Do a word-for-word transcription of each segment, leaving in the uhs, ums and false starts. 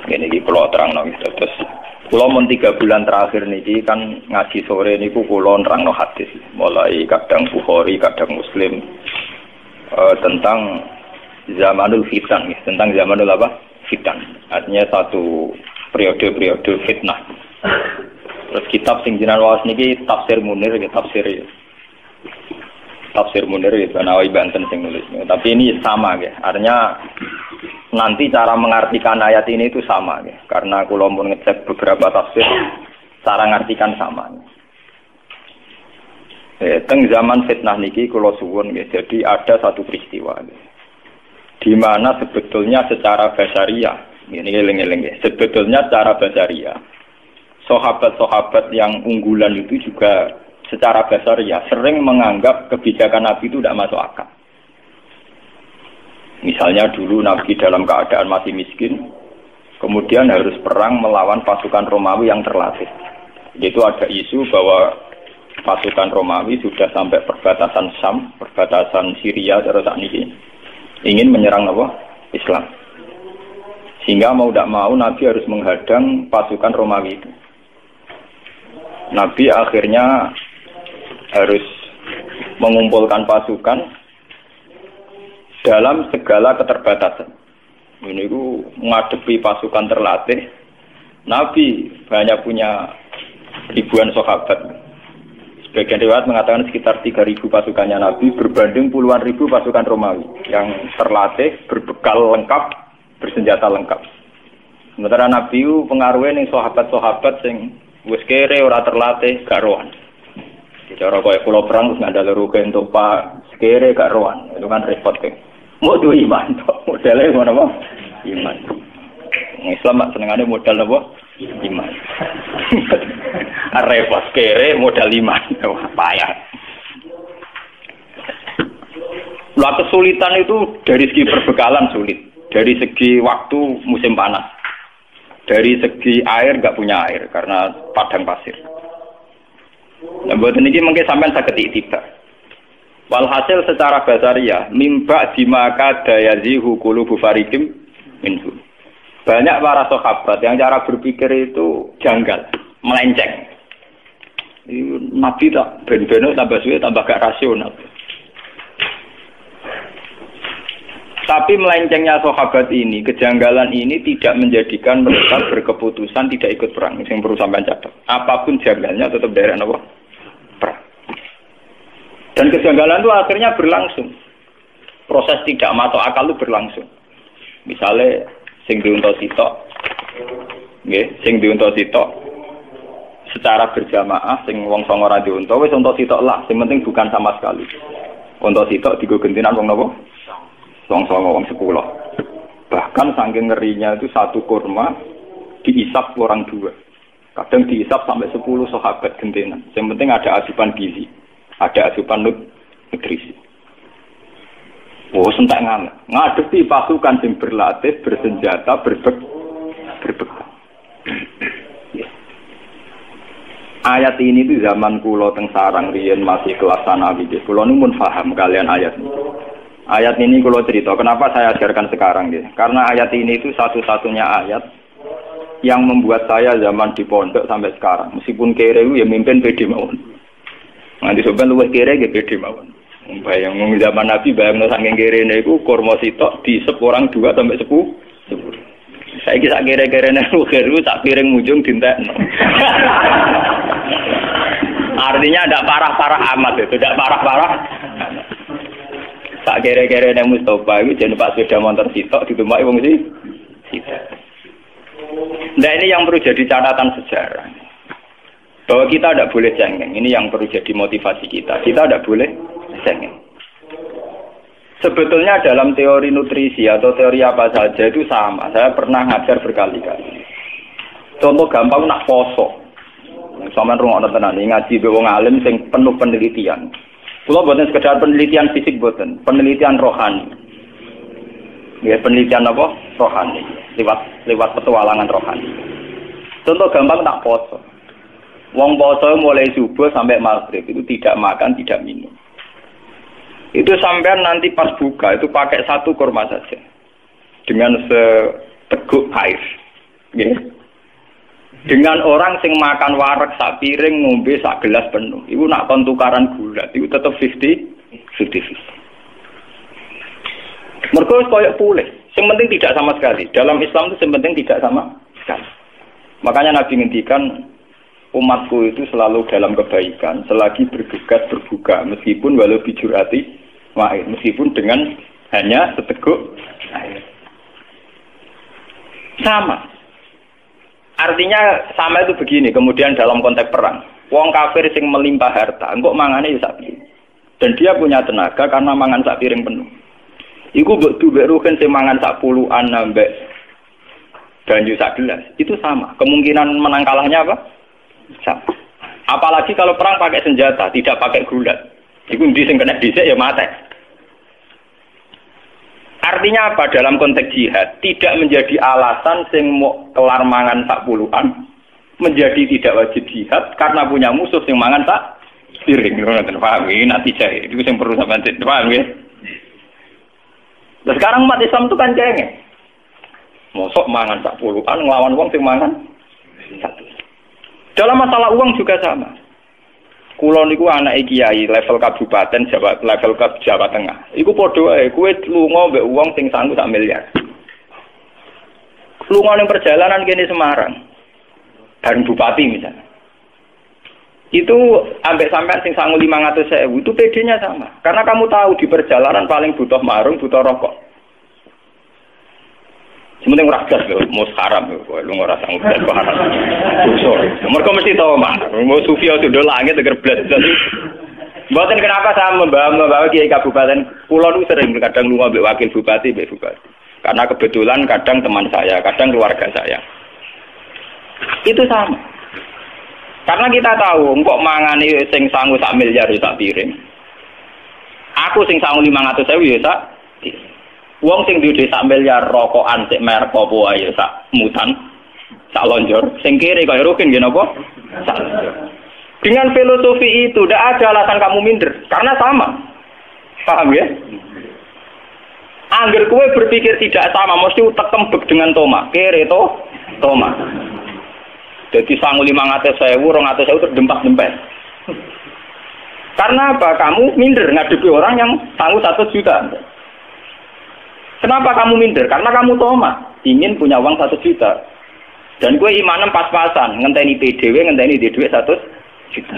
Ini di Pulau Terang nong terus. Pulau mun tiga bulan terakhir niki kan ngaji sore niku pulau nerang no hadis. Mulai kadang Bukhari, kadang Muslim uh, tentang zamanul fitan, tentang zamanul apa? Fitan. Artinya satu periode-periode fitnah. Terus kitab sing jenengan waos niki Tafsir Munir, ya tafsir ya. Tafsir Munir ya Banawi Banten sing nulis. Tapi ini sama ya. Artinya nanti cara mengartikan ayat ini itu sama ya. Karena kula mun ngecek beberapa tafsir cara ngartikan sama. Eh, teng zaman fitnah niki kula suwun ya. Jadi ada satu peristiwa ya. Di mana sebetulnya secara basariah ini eling-eling ya. Sebetulnya secara basariah sahabat-sahabat yang unggulan itu juga secara basariah sering menganggap kebijakan Nabi itu tidak masuk akal. Misalnya dulu Nabi dalam keadaan masih miskin, kemudian harus perang melawan pasukan Romawi yang terlatih. Itu ada isu bahwa pasukan Romawi sudah sampai perbatasan Syam, perbatasan Syria terus ini ingin menyerang apa? Islam. Sehingga mau tidak mau Nabi harus menghadang pasukan Romawi itu. Nabi akhirnya harus mengumpulkan pasukan dalam segala keterbatasan. Ini itu menghadapi pasukan terlatih. Nabi banyak punya ribuan sahabat. Sebagian riwayat mengatakan sekitar tiga ribu pasukannya Nabi berbanding puluhan ribu pasukan Romawi yang terlatih, berbekal lengkap, bersenjata lengkap. Sementara Nabi itu pengaruhnya nih sahabat-sahabat yang wis kere ora terlatih gak rohan. Cara kaya kula perang wis ngandel ruge entuk Pak kere gak rohan. Itu kan repot kan. Mau duwe iman tok. Modele ngono apa? Iman. Islam mak senengane modal apa? Iman. Repot kere modal iman. Wah, payah. Lah kesulitan itu dari segi perbekalan sulit, dari segi waktu musim panas. Dari segi air enggak punya air karena padang pasir. Nah, buat ini mungkin sampai sakit itibak. Walhasil secara basariah, mimba dimaka dayazihu qulubu fariqim minhu. Banyak para sahabat yang cara berpikir itu janggal, melenceng. Nabi tak ben-beno tambah suwe tambah gak rasional. Tapi melencengnya sahabat ini, kejanggalan ini tidak menjadikan mereka berkeputusan tidak ikut perang. Yang perlu sampai catat. Apapun janggalnya tetap dari apa? Perang. Dan kejanggalan itu akhirnya berlangsung. Proses tidak masuk akal itu berlangsung. Misalnya, sing diunta sitok, nggih, sing diunta sitok, secara berjamaah, sing wong songo ra diunta, wis unta sitok lah. Sing penting bukan sama sekali. Unta sitok digo gentinan wong napa? Wong songo wong sepuluh. Bahkan saking ngerinya itu satu kurma diisap orang dua. Kadang diisap sampai sepuluh sahabat gentenan. Yang penting ada asupan gizi, ada asupan nutrisi. Oh, sentak ngalah. Ngadepi pasukan yang berlatih, bersenjata, berbek, berbekal. Yes. Ayat ini itu zaman kula teng sarang riyen masih kelas sanawi. Kula nu mun paham kalian ayat ini. Ayat ini kalau cerita, kenapa saya ajarkan sekarang ya? Karena ayat ini itu satu-satunya ayat yang membuat saya zaman di pondok sampai sekarang. Meskipun kere ya mimpin pede mawon. Nanti sobat luwih kere ya pede mawon. Bayang zaman Nabi bayang saking kere niku kurma sitok diisep orang dua sampai sepuluh. Saya kisah kere-kerene luweru tak piring mujung dintekno. Artinya tidak parah-parah amat itu, tidak parah-parah. Tak kere-kere yang Mustafa itu jangan pak sepeda motor sitok ditumpai wong sih. Nah ini yang perlu jadi catatan sejarah. Bahwa kita tidak boleh cengeng. Ini yang perlu jadi motivasi kita. Kita tidak boleh cengeng. Sebetulnya dalam teori nutrisi atau teori apa saja itu sama. Saya pernah ngajar berkali-kali. Contoh gampang nak poso. Sampeyan rungokno tenan ngaji be wong alim sing penuh penelitian. Kalau buatan sekedar penelitian fisik buatan, penelitian rohani. Ya, penelitian apa? Rohani. Lewat lewat petualangan rohani. Contoh gampang tak poso. Wong poso mulai subuh sampai maghrib itu tidak makan, tidak minum. Itu sampai nanti pas buka itu pakai satu kurma saja. Dengan seteguk air. Nggih. Dengan orang sing makan wareg sak piring ngombe sak gelas penuh. Iku nak kon tukaran gula, iku tetep fifty fifty. Mergo koyo pulih. Yang penting tidak sama sekali. Dalam Islam itu yang penting tidak sama sekali. Makanya Nabi ngendikan umatku itu selalu dalam kebaikan selagi bergegas berbuka meskipun walau bijurati wa'id, meskipun dengan hanya seteguk air. Sama. Artinya sama itu begini, kemudian dalam konteks perang. Wong kafir sing melimpah harta, engkok mangane ya sak piring. Dan dia punya tenaga karena mangan sak piring penuh. Iku mbok duwe rugen sing mangan sak puluhan nambah banyu sak gelas. Itu sama. Kemungkinan menang kalahnya apa? Sama. Apalagi kalau perang pakai senjata, tidak pakai gulat. Iku ndi sing kena dhisik ya mate. Artinya apa dalam konteks jihad? Tidak menjadi alasan sing mau kelar mangan sak puluhan menjadi tidak wajib jihad karena punya musuh sing mangan sak piring. Ngoten paham iki natijah itu sing perlu sampeyan paham ya. Nah, sekarang umat Islam itu kan cengeng. Mosok mangan sak puluhan nglawan wong sing mangan satu. Dalam masalah uang juga sama. Kulo niku anake kiai level kabupaten Jawa, level ke Jawa Tengah. Iku padha ae kowe lunga mbek wong sing sanggup sak miliar. Lunga ning perjalanan kene Semarang. Bareng bupati misalnya. Itu ambek sampean sing sangu lima ratus ribu itu P D-nya sama. Karena kamu tahu di perjalanan paling butuh marung, butuh rokok. Sementing ora gas lho, mos haram lho, lu ora sanggup gas haram. Sorry. Mergo mesti tau mah, mau sufi itu do langit teger blas. Mboten kenapa saya membawa-membawa kiai kabupaten, kula nu sering kadang lunga mbek wakil bupati, mbek bupati. Karena kebetulan kadang teman saya, kadang keluarga saya. Itu sama. Karena kita tahu, kok mangane sing sangu sak miliar sak piring. Aku sing sangu lima ratus ribu ya sak piring. Wong sing duwe sak miliar rokokan sik merek apa wae sak mutan, sak lonjor, sing kere kaya rukin nggih napa? Sak lonjor. Dengan filosofi itu tidak ada alasan kamu minder karena sama. Paham ya? Angger kowe berpikir tidak sama, mesti utek-kembek dengan toma. Kere to, toma. Jadi sangu lima ratus ribu, dua ratus ribu terdempak-dempet. Karena apa? Kamu minder ngadepi orang yang sangu satu juta. Kenapa kamu minder? Karena kamu toma, ingin punya uang satu juta. Dan gue imanem pas-pasan, ngenteni P D W, ngenteni D W satu juta.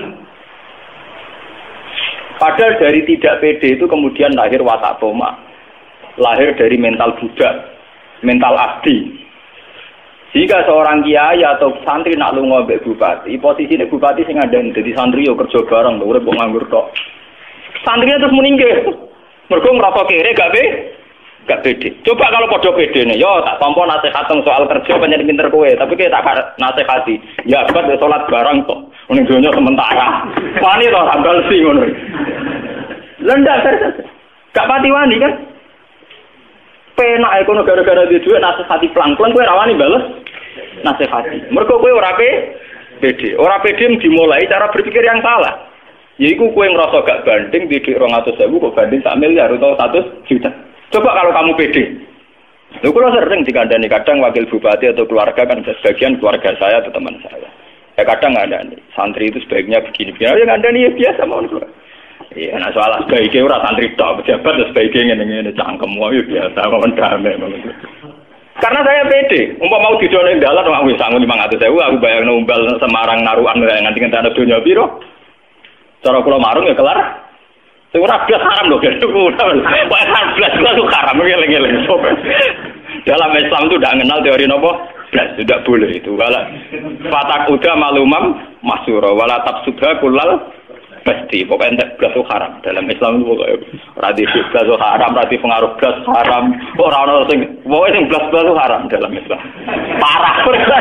Padahal dari tidak pede itu kemudian lahir watak toma. Lahir dari mental budak, mental abdi. Jika seorang kiai atau santri nak lunga mbek bupati, posisine bupati sing ngandani dadi santri yo kerja bareng lho, urip kok nganggur tok. Santrinya terus meninggal. Mergo ngrasa kere gak be? Gak pede. Coba kalau padha pedene, yo tak tampa nasihat soal kerja pancen pinter kowe, tapi kowe tak nasihati. Ya abad salat bareng tok. Ning donya sementara. Wani to sambal sing ngono. Lendak terus. Gak pati wani kan? Penak e kono gara-gara duwe dhuwit nasihati pelan-pelan kowe ra wani bales nasihati. Mergo kowe ora pede. Ora pede dimulai cara berpikir yang salah. Yaiku kowe ngrasa gak banding dhuwit dua ratus ribu kok banding sak miliar atau seratus juta. Coba kalau kamu pede. Lho kula sering dikandani kadang wakil bupati atau keluarga kan sebagian keluarga saya atau teman saya. Ya kadang ngandani santri itu sebaiknya begini. Ya ngandani ya biasa mau. Iya, nah soal sebaiknya ora santri tok, pejabat sebaiknya ngene-ngene cangkem wae biasa mawon damai. Karena saya pede, umpama mau didone dalan wis sangu lima ratus ribu aku bayangno umbal Semarang narukan nganti ngenteni donya piro. Cara kula marung ya kelar. Sing ora blas haram lho, kok blas blas itu haram ngeleng-eleng. Dalam Islam itu tidak mengenal teori nopo blas, tidak boleh itu. Wala fatak uda malumam masyura wala tabsudha kullal pasti pokoknya entek blas itu haram. Dalam Islam itu pokoknya radi blas itu haram, radi pengaruh blas haram. Ora ono sing pokoke sing blas-blas itu haram dalam Islam. Parah.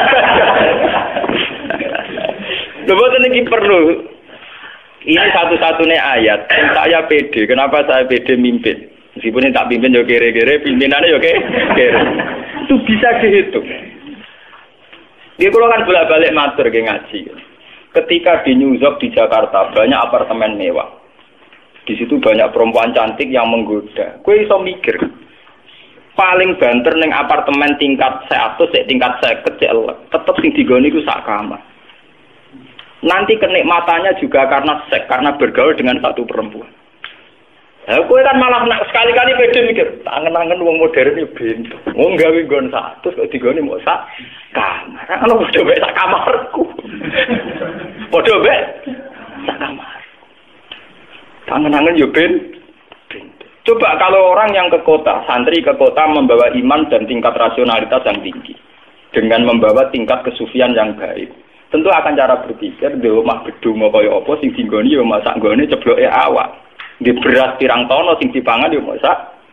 Lha boten iki perlu. Ini satu-satunya ayat yang saya pede. Kenapa saya pede mimpin? Meskipun ini tak pimpin, ya kere-kere, pimpinannya ya kere. Itu bisa dihitung. Dia kalau kan bolak-balik matur ke ngaji. Ketika di New York, di Jakarta, banyak apartemen mewah. Di situ banyak perempuan cantik yang menggoda. Gue iso mikir. paling banter ning apartemen tingkat seratus, tingkat seket, tetep sing digoni iku sak kamar. Nanti kenikmatannya juga karena seks, karena bergaul dengan satu perempuan. Nah, kowe kan malah nak sekali-kali pede mikir, tangen-tangen wong modern yo bento. Wong gawe nggon satu kok digoni mok sak kamar. Ana padha mek sak kamarku. Padha mek sak kamar. Tangen-tangen yo bento. Coba kalau orang yang ke kota, santri ke kota membawa iman dan tingkat rasionalitas yang tinggi dengan membawa tingkat kesufian yang baik. Tentu akan cara berpikir di rumah gedung kaya apa sing dinggoni yo masak nggone cebloke awak. Di beras pirang tono sing dipangan yo masak.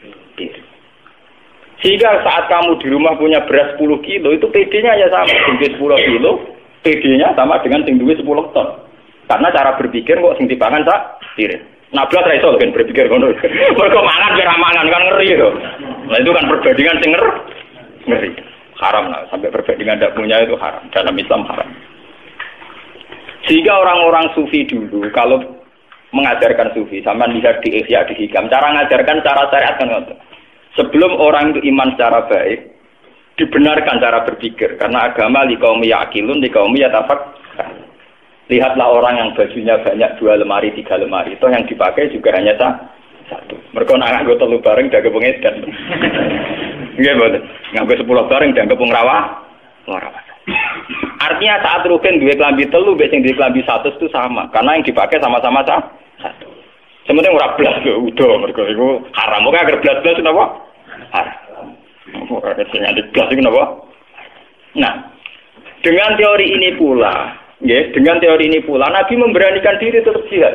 Sehingga saat kamu di rumah punya beras sepuluh kilo itu P D-nya ya sama, sing sepuluh kilo, P D-nya sama dengan sing duwe sepuluh ton. Karena cara berpikir kok sing dipangan sak piring. Nah, belas ra iso kan berpikir ngono. Mergo mangan kira mangan kan ngeri to. Nah, itu kan perbandingan sing ngeri. Haram lah, sampai perbandingan tidak punya itu haram. Dalam Islam haram. Sehingga orang-orang sufi dulu kalau mengajarkan sufi, sama lihat di Ihya, di Hikam, cara mengajarkan cara syariat kan ngoten. Sebelum orang itu iman secara baik, dibenarkan cara berpikir karena agama liqaumi yaqilun liqaumi yatafak. Lihatlah orang yang bajunya banyak dua lemari, tiga lemari, itu yang dipakai juga hanya satu. Mereka nak nganggo telu bareng dianggap pengedan. Nggih mboten. Nganggo sepuluh bareng dianggap pengrawah. Ora. Artinya saat rugen duwe klambi telu mbek sing duwe klambi satu itu sama, karena yang dipakai sama-sama satu. Sementing ora blas lho, udah mergo iku haram. Kok agar blas-blas napa? Haram. Ora sing nganti blas iku napa? Nah, dengan teori ini pula, nggih, dengan teori ini pula Nabi memberanikan diri tetap jihad.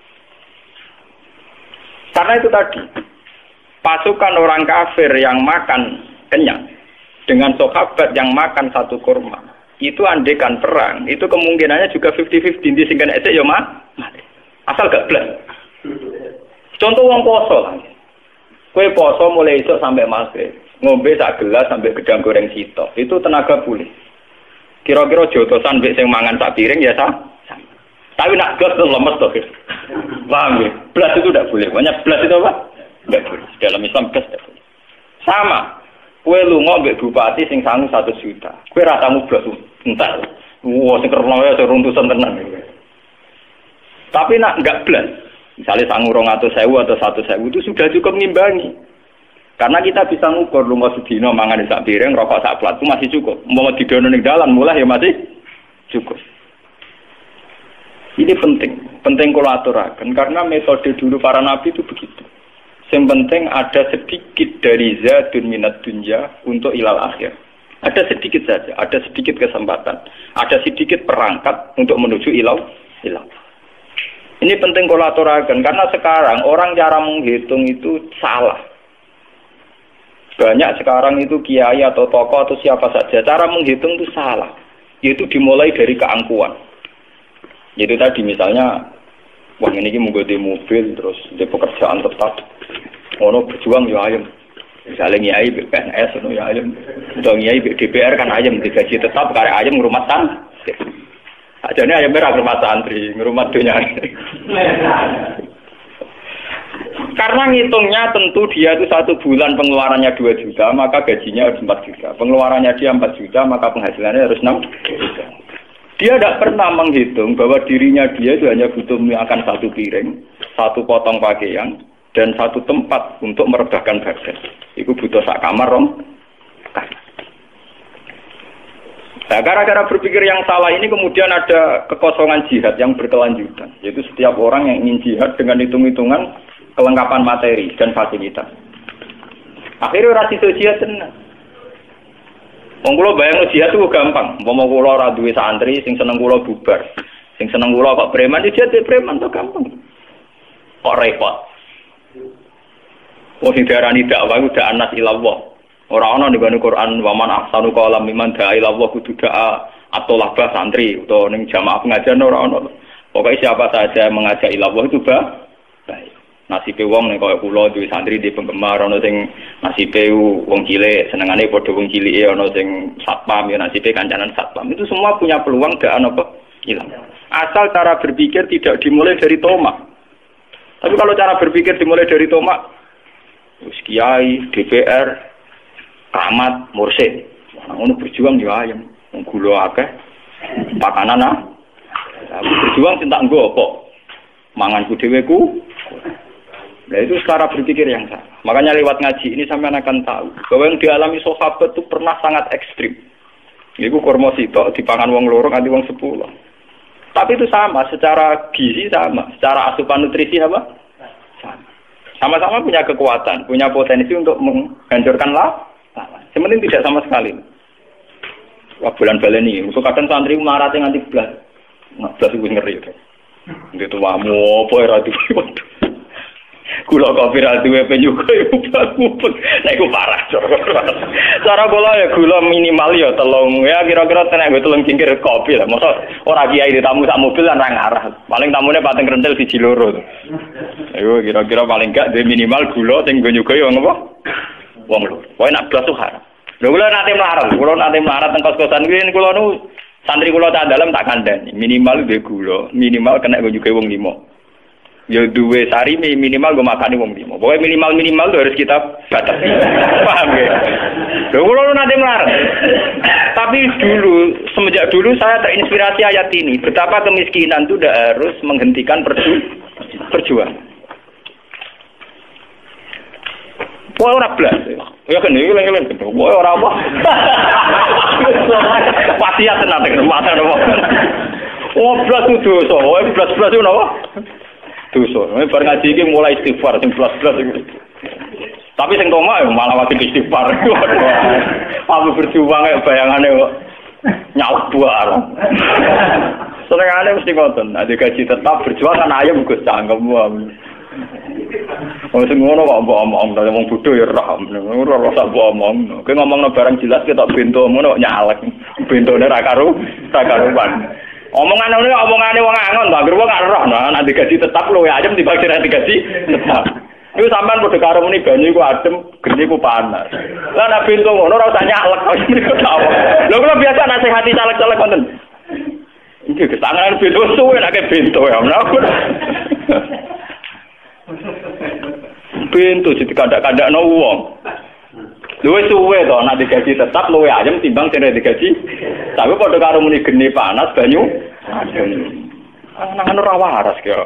Karena itu tadi, pasukan orang kafir yang makan kenyang dengan sahabat yang makan satu kurma, itu andekan perang, itu kemungkinannya juga lima puluh lima puluh di singkan esek ya mati. Asal gak blas. Contoh wong poso lah. Kowe poso mulai esuk sampai maghrib, ngombe sak gelas sampai gedang goreng sitok. Itu tenaga pulih. Kira-kira jotosan mbek sing mangan sak piring ya sah. Tapi nak gas tuh lemes tuh. Paham ya? Blas itu tidak boleh. Banyak blas itu apa? Tidak boleh. Dalam Islam blas tidak boleh. Sama. Kue lunga mbek bupati sing sangu satu juta. Kue rasamu blas entar. Wah, sing kerno ya runtusan tenan. Tapi nak enggak blas. Misalnya sangu rong atau sewu atau satu sewu itu sudah cukup ngimbangi. Karena kita bisa ngukur lunga sedina mangan sak piring, rokok sak plat itu masih cukup. Mau didono ning dalan mulai ya masih cukup. Ini penting, penting kalau aturakan karena metode dulu para nabi itu begitu. Yang penting ada sedikit dari zadun minat dunya untuk ilal akhir. Ada sedikit saja, ada sedikit kesempatan, ada sedikit perangkat untuk menuju ilal ilal. Ini penting kalau aturakan karena sekarang orang cara menghitung itu salah. Banyak sekarang itu kiai atau tokoh atau siapa saja cara menghitung itu salah. Yaitu dimulai dari keangkuhan. Jadi tadi misalnya, wah ini ini mengganti mobil, terus di pekerjaan tetap, ono berjuang ya ayam, misalnya nyai B P N S, ono ya ayam, atau nyai D P R kan ayam, digaji tetap, karena ayam ngurmat santri, aja ini ayam merah ngurmat santri, ngurmat dunia. Karena ngitungnya tentu dia itu satu bulan pengeluarannya dua juta, maka gajinya harus empat juta, pengeluarannya dia empat juta, maka penghasilannya harus enam juta. Dia tidak pernah menghitung bahwa dirinya dia itu hanya butuh makan satu piring, satu potong pakaian, dan satu tempat untuk merebahkan badan. Itu butuh sak kamar rom. Nah, gara-gara berpikir yang salah ini kemudian ada kekosongan jihad yang berkelanjutan. Yaitu setiap orang yang ingin jihad dengan hitung-hitungan kelengkapan materi dan fasilitas. Akhirnya orang itu jihad tenang. Wong kula bayang jihad itu gampang. Umpama kula ora duwe santri sing seneng kula bubar. Sing seneng kula kok preman ya jihad preman to gampang. Kok repot. Wong sing diarani dakwah ku dak anas ilallah. Ora ana ning Quran wa man ahsanu qalam mimman da'a ilallah kudu da'a atau labah santri utawa ning jamaah pengajian ora ana. Pokoke siapa saja mengajak ilallah itu baik. Nasibe wong nek kaya kula duwe santri di penggemar ana sing nasibe wong cilik senengane padha wong cilike ana sing satpam ya nasibe kancanan satpam itu semua punya peluang gak ana apa ilang asal cara berpikir tidak dimulai dari tomak. Tapi kalau cara berpikir dimulai dari tomak wis kiai D P R keramat, mursyid. Nah, ngono berjuang yo ayem. Gula akeh. Pakanan ah. Aku berjuang cinta nggo apa? Manganku dhewe ku. Nah itu cara berpikir yang salah. Makanya lewat ngaji ini sampean akan tahu bahwa yang dialami sahabat itu pernah sangat ekstrim. Iku kurma sitok dipangan wong loro nganti wong sepuluh. Tapi itu sama, secara gizi sama, secara asupan nutrisi apa? Sama. Sama-sama punya kekuatan, punya potensi untuk menghancurkan lawan. Sementing tidak sama sekali. Wah bulan baleni, untuk kadang santri marah nganti belas. Nah, belas itu ngeri itu. Itu wamu apa ya ratu. Kula kopi ratu W P juga iku bakupet. Nek iku parah. Cara kula ya gula minimal ya telung ya kira-kira tenek nggo telung cingkir kopi lah. Mosok ora kiai tamu sak mobil lan ra ngarah. Paling tamune pateng rentel siji loro. Ayo kira-kira paling gak duwe minimal gula sing nggo nyuga ya ngopo? Wong loro. Pokoke nek blas tuh haram. Lho kula nate melarat, kula nate melarat teng kos-kosan kuwi kula nu santri kula tak dalem tak kandhani. Minimal duwe gula, minimal kena nggo nyuga wong limo. Ya duwe sari minimal gue makani wong limo. Pokoknya minimal-minimal itu harus kita batasi. Paham ya? Lho kula nanti melarang. Tapi dulu, semenjak dulu saya terinspirasi ayat ini. Betapa kemiskinan itu tidak harus menghentikan perju perjuangan. Wah ora blas. Ya kan iki leng-leng gitu. Wah ora apa. Wasiat tenan nek mata nopo. Oh blas itu dosa. Oh blas-blas itu nopo? Dosa. Nek bar ngaji iki mulai istighfar sing blas-blas iki. Tapi sing tomak malah wajib istighfar. Apa berjuang kaya bayangane kok nyalak buar. Senengane mesti ngoten. Ada gaji tetap berjuang kan ayam Gus cangkem wae. Oh sing ngono kok mbok omong, wong bodho ya ora ora rasa mbok omong. Kowe ngomongno barang jelas ketok bento ngono nyalek. Bentone ra karo ra karuan. Omongan ngene omongane wong angon to, anggere wong gak roh nah nek gaji tetap luwe ayem dibagi nek gaji tetap. Iku sampean padha karo muni banyu iku adem, geni ku panas. Lah nek bento ngono ora usah nyalek kok mriko tawon. Lho kula biasa nasihati caleg-caleg konten. Iki kesangan bento suwe nek bento ya. Pintu jadi kandak-kandak no wong. Luwe suwe to nek digaji tetap luwe ayam timbang sing digaji. Tapi padha karo muni geni panas banyu. Nang ora waras kaya.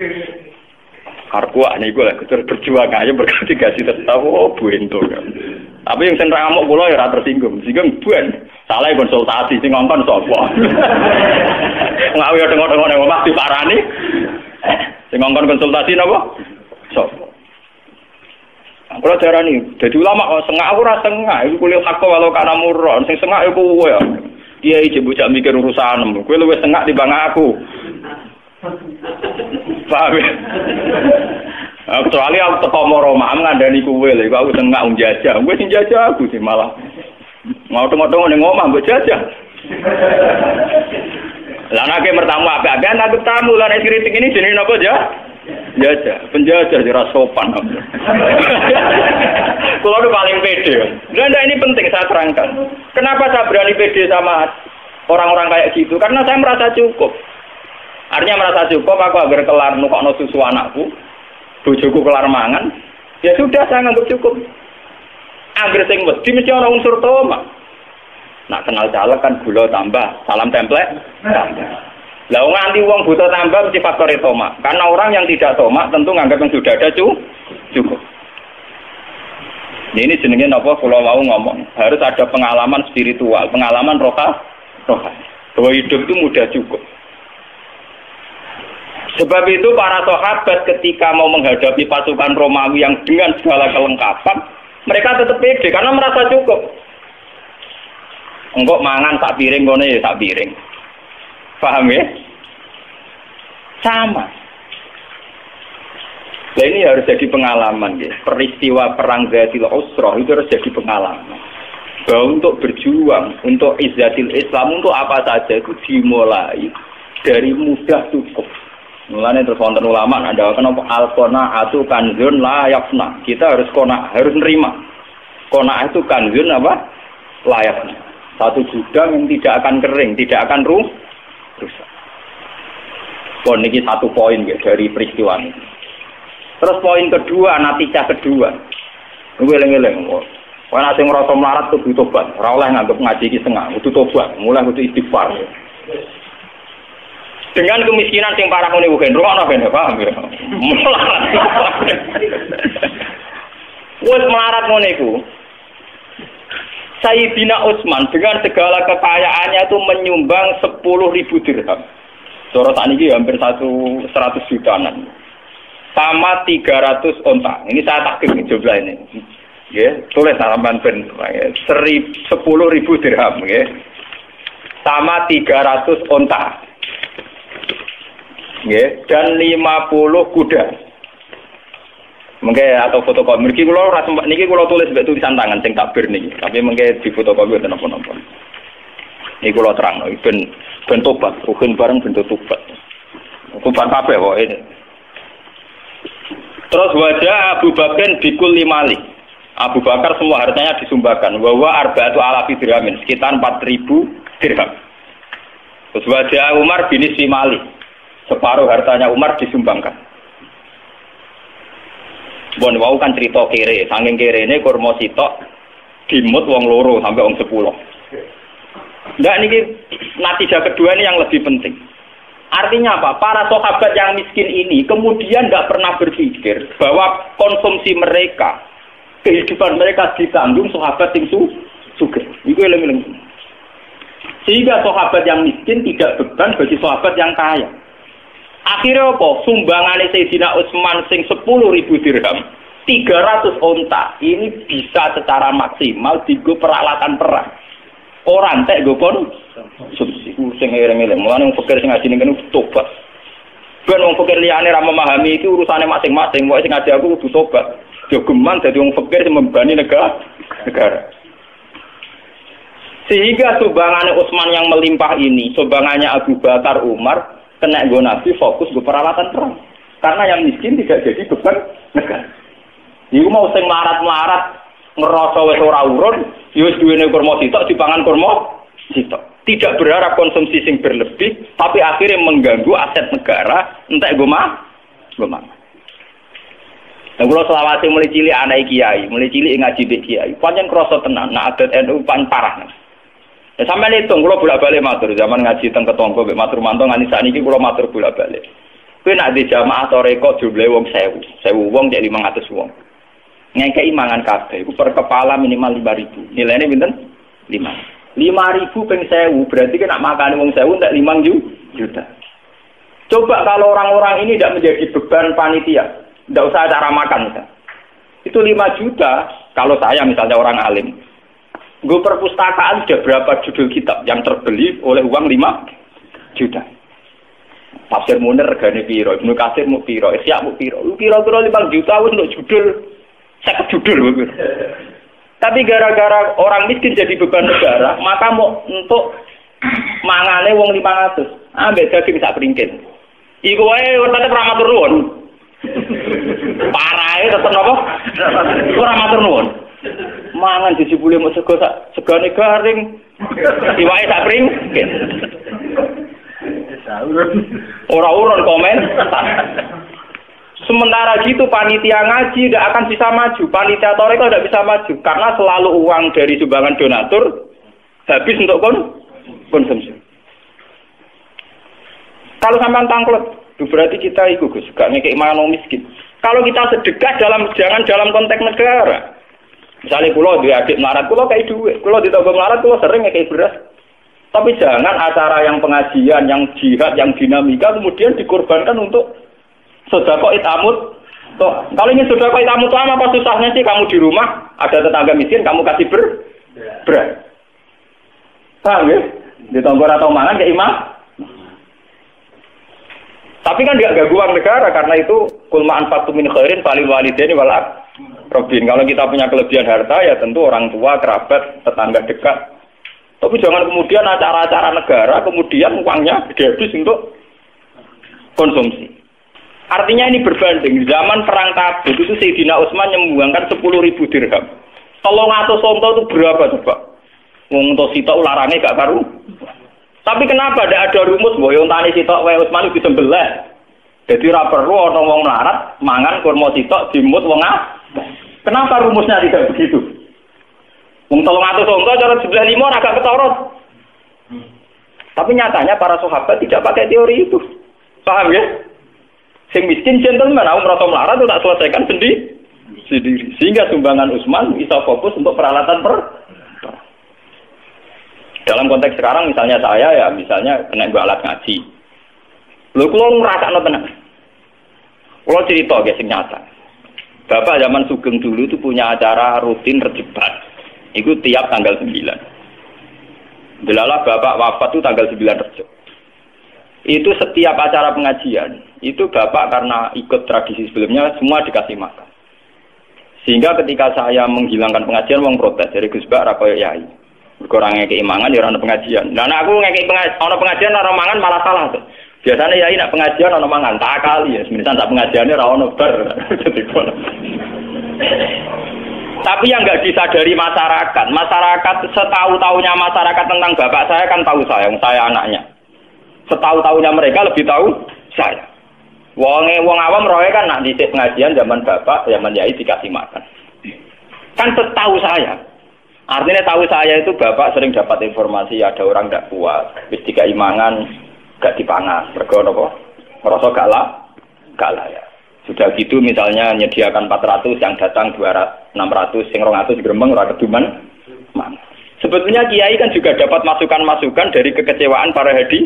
Karku ane iku lek terus berjuang aja berganti gaji tetap oh bento kan. Tapi yang sing ngamuk kula ya ora tersinggung. Singgung ben. Salah konsultasi sing ngongkon sapa. Ngawi tengok-tengok nang omah diparani. Sing ngongkon konsultasi napa? Sapa? Kalau cara ni, jadi ulama oh, sengak aku rasa sengak, aku kuliah hak walau karena murah, sing sengak aku kowe ya. Dia iki bocah mikir urusan, kowe luwih sengak di bang aku. Paham ya? Kecuali aku teko Roma, ngandani kowe lho, aku sengak wong jajah, kowe sing jajah aku sih malah. Mau tengok-tengok ning omah mbok jajah. Lah nek mertamu apik-apik aku tamu lan kritik ini jenenge napa ya? Jajah, penjajah jelas sopan. Kalau itu paling pede. Dan ini penting saya terangkan. Kenapa saya berani pede sama orang-orang kayak gitu? Karena saya merasa cukup. Artinya merasa cukup, aku agar kelar nukokno susu anakku, bojoku kelar mangan, ya sudah saya anggap cukup. Agar sing wedi mesti ana unsur tomak. Nak kenal caleg kan gula tambah, salam template tambah. Lah nganti wong buta tambah mesti faktor tomak. Karena orang yang tidak tomak tentu nganggap yang sudah ada cu cukup. Ini jenenge napa kula mau ngomong, harus ada pengalaman spiritual, pengalaman roha, roha. Bahwa hidup itu mudah cukup. Sebab itu para sahabat ketika mau menghadapi pasukan Romawi yang dengan segala kelengkapan, mereka tetap pede karena merasa cukup. Engkok mangan sak piring kono ya sak piring. Paham ya? Sama. Nah ini harus jadi pengalaman ya. Peristiwa perang Zatil Usrah itu harus jadi pengalaman. Bahwa untuk berjuang, untuk izzatil Islam, untuk apa saja itu dimulai dari mudah cukup. Mulanya terus wonten ulama ada kenapa al-qanaatu kanzun la yafna. Kita harus qanaah, harus nerima. Qanaah itu kanzun apa? Layaknya. Satu gudang yang tidak akan kering, tidak akan ruh. rusak. Oh, ini satu poin ya dari peristiwa ini. Terus poin kedua, natijah kedua. Ngeleng-ngeleng. Wana sing ngrasa melarat kudu tobat. Ora oleh nganggep ngaji iki setengah, kudu tobat, mulai kudu istighfar. Dengan kemiskinan sing parah ngene kuwi, rono ben paham ya. Wes melarat ngene iku. Sayyidina Utsman dengan segala kekayaannya itu menyumbang sepuluh ribu dirham. Cara sakniki hampir satu seratus jutaan. Sama tiga ratus onta. Ini saya takdir jumlah ini. Ya, tulis halaman ben sepuluh ribu dirham, ya. Sama tiga ratus onta. Ya, dan lima puluh kuda. Mungkin atau fotokopi. Mungkin kalau rasa niki kalau tulis mbek tulisan tangan sing takbir niki. Tapi mungkin di fotokopi itu napa-napa. Niki kalau terang, ben ben tobat, rukun bareng bentuk tobat. Tobat kabeh kok ini. Terus wajah Abu Bakar bikul limali. Abu Bakar semua hartanya disumbangkan. Bahwa arba'atu alafi dirhamin, sekitar empat ribu dirham. Terus wajah Umar bin Simali. Separuh hartanya Umar disumbangkan. Bon wau kan cerita kere, saking kerene kurma sitok dimut wong loro sampai wong sepuluh. Ndak niki natijah kedua ini yang lebih penting. Artinya apa? Para sahabat yang miskin ini kemudian tidak pernah berpikir bahwa konsumsi mereka, kehidupan mereka ditanggung sahabat yang su sugih. Iku eleng-eleng. Sehingga sahabat yang miskin tidak beban bagi sahabat yang kaya. Akhirnya apa? Sumbangannya Sayyidina Utsman sing sepuluh ribu dirham, tiga ratus onta. Ini bisa secara maksimal digo peralatan perang. Orang tak go kon subsidi sing eleng-eleng. Mulane wong fakir sing ngaji ning kene tobat. Ben wong fakir liyane ra memahami iki urusane masing-masing. Wae sing ngaji aku kudu tobat. Jogeman dadi wong fakir sing membani negara. negara. Sehingga sumbangannya Utsman yang melimpah ini, sumbangannya Abu Bakar, Umar kena go Nabi fokus ke peralatan perang. Karena yang miskin tidak jadi beban negara. Iku mau sing melarat-melarat ngerasa wis ora urun, ya wis duwene kurma sitok dipangan kurma sitok. Tidak berharap konsumsi sing berlebih, tapi akhirnya mengganggu aset negara, entek go mah, go mah. Nah, kalau selawase mulai cilik anak kiai, mulai cilik ngaji mbek kiai, pancen krasa tenan, nah adat N U pancen parah. Ya sampeyan hitung kula bolak-balik matur zaman ngaji teng ketangga mbek matur mantong nganti sakniki kula matur bolak-balik. Kuwi nek di jamaah toreko jumlahe wong seribu, seribu wong jadi lima ratus wong. Ngekei mangan kabeh iku per kepala minimal lima ribu. Nilainya pinten? lima. lima ribu ping seribu berarti kan nak makan wong seribu ndak lima juta. Coba kalau orang-orang ini tidak menjadi beban panitia, tidak usah cara makan misal. Itu lima juta kalau saya misalnya orang alim. Gue perpustakaan sudah berapa judul kitab yang terbeli oleh uang lima juta. Tafsir Munir regane piro, Ibnu Katsir mu piro, Ihya mu piro. Lu kira-kira lima juta wis untuk judul seket judul begitu. Tapi gara-gara orang miskin jadi beban negara, maka mau untuk mangane wong lima ratus. Ambek daging sak pringkin. Iku wae tetep ora matur nuwun. Parahe tetep napa? Ora matur nuwun. Mangan dijebule mok sego sak segane garing. Iwake sak pringkin. Ora urun komen. Sementara gitu panitia ngaji tidak akan bisa maju, panitia toreko tidak bisa maju karena selalu uang dari sumbangan donatur habis untuk kon konsumsi. Kalau sampean tangklet, berarti kita itu Gus, gak ngekek mangan miskin. Kalau kita sedekah dalam jangan dalam konteks negara. Misalnya kulo duwe adik melarat, kulo kayak duit, kulo di toko melarat kulo sering ngekek beras. Tapi jangan acara yang pengajian, yang jihad, yang dinamika kemudian dikorbankan untuk sedekah itamut. Toh, kalau ingin sedekah itamut lama apa susahnya sih kamu di rumah ada tetangga miskin kamu kasih ber beras. Paham ya? Di tonggor atau mangan kayak imam. Tapi kan tidak ganggu uang negara karena itu kulma anfaqtum min khairin falil walidaini wal aqrabin. Kalau kita punya kelebihan harta ya tentu orang tua, kerabat, tetangga dekat. Tapi jangan kemudian acara-acara negara kemudian uangnya habis untuk konsumsi. Artinya ini berbanding. Zaman perang Tabuk itu Sayyidina Utsman menyumbangkan sepuluh ribu dirham. Kalau ngatur sonto itu berapa coba? Wong to sitok larangnya gak karu. Tapi kenapa tidak ada rumus bahwa yang tani sitok wae Utsman itu disembelih. Jadi ora perlu ana wong melarat mangan kurma sitok dimut wong ah. Kenapa rumusnya tidak begitu? Wong tolong atus onto cara sebelah lima agak ketorot. Tapi nyatanya para sahabat tidak pakai teori itu. Paham ya? Sing miskin gentleman, aku merasa melarat itu tak selesaikan sendiri. sendiri. Sehingga sumbangan Utsman bisa fokus untuk peralatan per. Dalam konteks sekarang misalnya saya ya misalnya kena gua alat ngaji. Lho kula ngrasakno tenan. Kula cerita guys sing nyata. Bapak zaman Sugeng dulu itu punya acara rutin rejebat. Itu tiap tanggal sembilan. Delalah bapak wafat itu tanggal sembilan Rejab. Itu setiap acara pengajian, itu bapak karena ikut tradisi sebelumnya semua dikasih makan. Sehingga ketika saya menghilangkan pengajian, wong protes dari Gus Bak ra koyo yai. Kurangnya keimangan ya ora pengajian. Nah aku ngekeki pengajian, ana pengajian ora mangan malah salah tuh. Biasanya yai nak pengajian ana mangan, tak kali ya. Semisal tak pengajiannya ra ono bar. Tapi yang nggak disadari masyarakat, masyarakat setahu-tahunya masyarakat tentang bapak saya kan tahu saya, saya anaknya. Setahu-tahunya mereka lebih tahu saya. Wonge wong awam roe kan nak dhisik pengajian zaman bapak, zaman yai dikasih makan. Kan setahu saya. Artinya tahu saya itu bapak sering dapat informasi ada orang tidak kuat, wis dikai mangan gak dipangan, mergo napa? Ngrasa gak lah, gak layak. Sudah gitu misalnya menyediakan empat ratus yang datang dua ratus, enam ratus, yang dua ratus gremeng ora keduman. Sebetulnya kiai kan juga dapat masukan-masukan dari kekecewaan para hadi.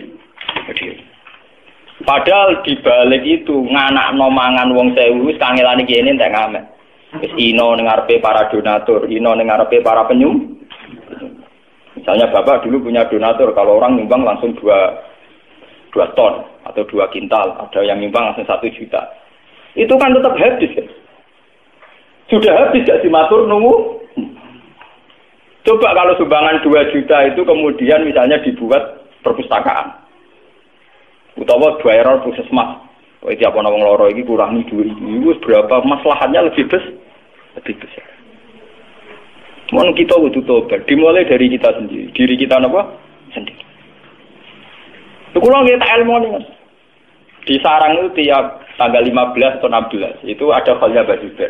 Padahal di balik itu nganakno mangan wong sewu wis kangelane kiai entek ngamet. Wis ino ning ngarepe para donatur, ino ning ngarepe para penyum. Misalnya Bapak dulu punya donatur, kalau orang nyumbang langsung dua dua ton atau dua kintal, ada yang nyumbang langsung satu juta. Itu kan tetap habis kan? Sudah habis gak dimatur nunggu? Coba kalau sumbangan dua juta itu kemudian misalnya dibuat perpustakaan. Utawa dua error puskesmas. Oh itu apa wong loro iki kurang nih dua ribu. Berapa maslahatnya lebih besar? Lebih besar. Mohon kita kudu tobat. Dimulai dari kita sendiri. Diri kita apa? Sendiri. Itu kalau kita ilmu nih mas. Di sarang itu tiap tanggal lima belas atau enam belas itu ada khalnya Bajuber.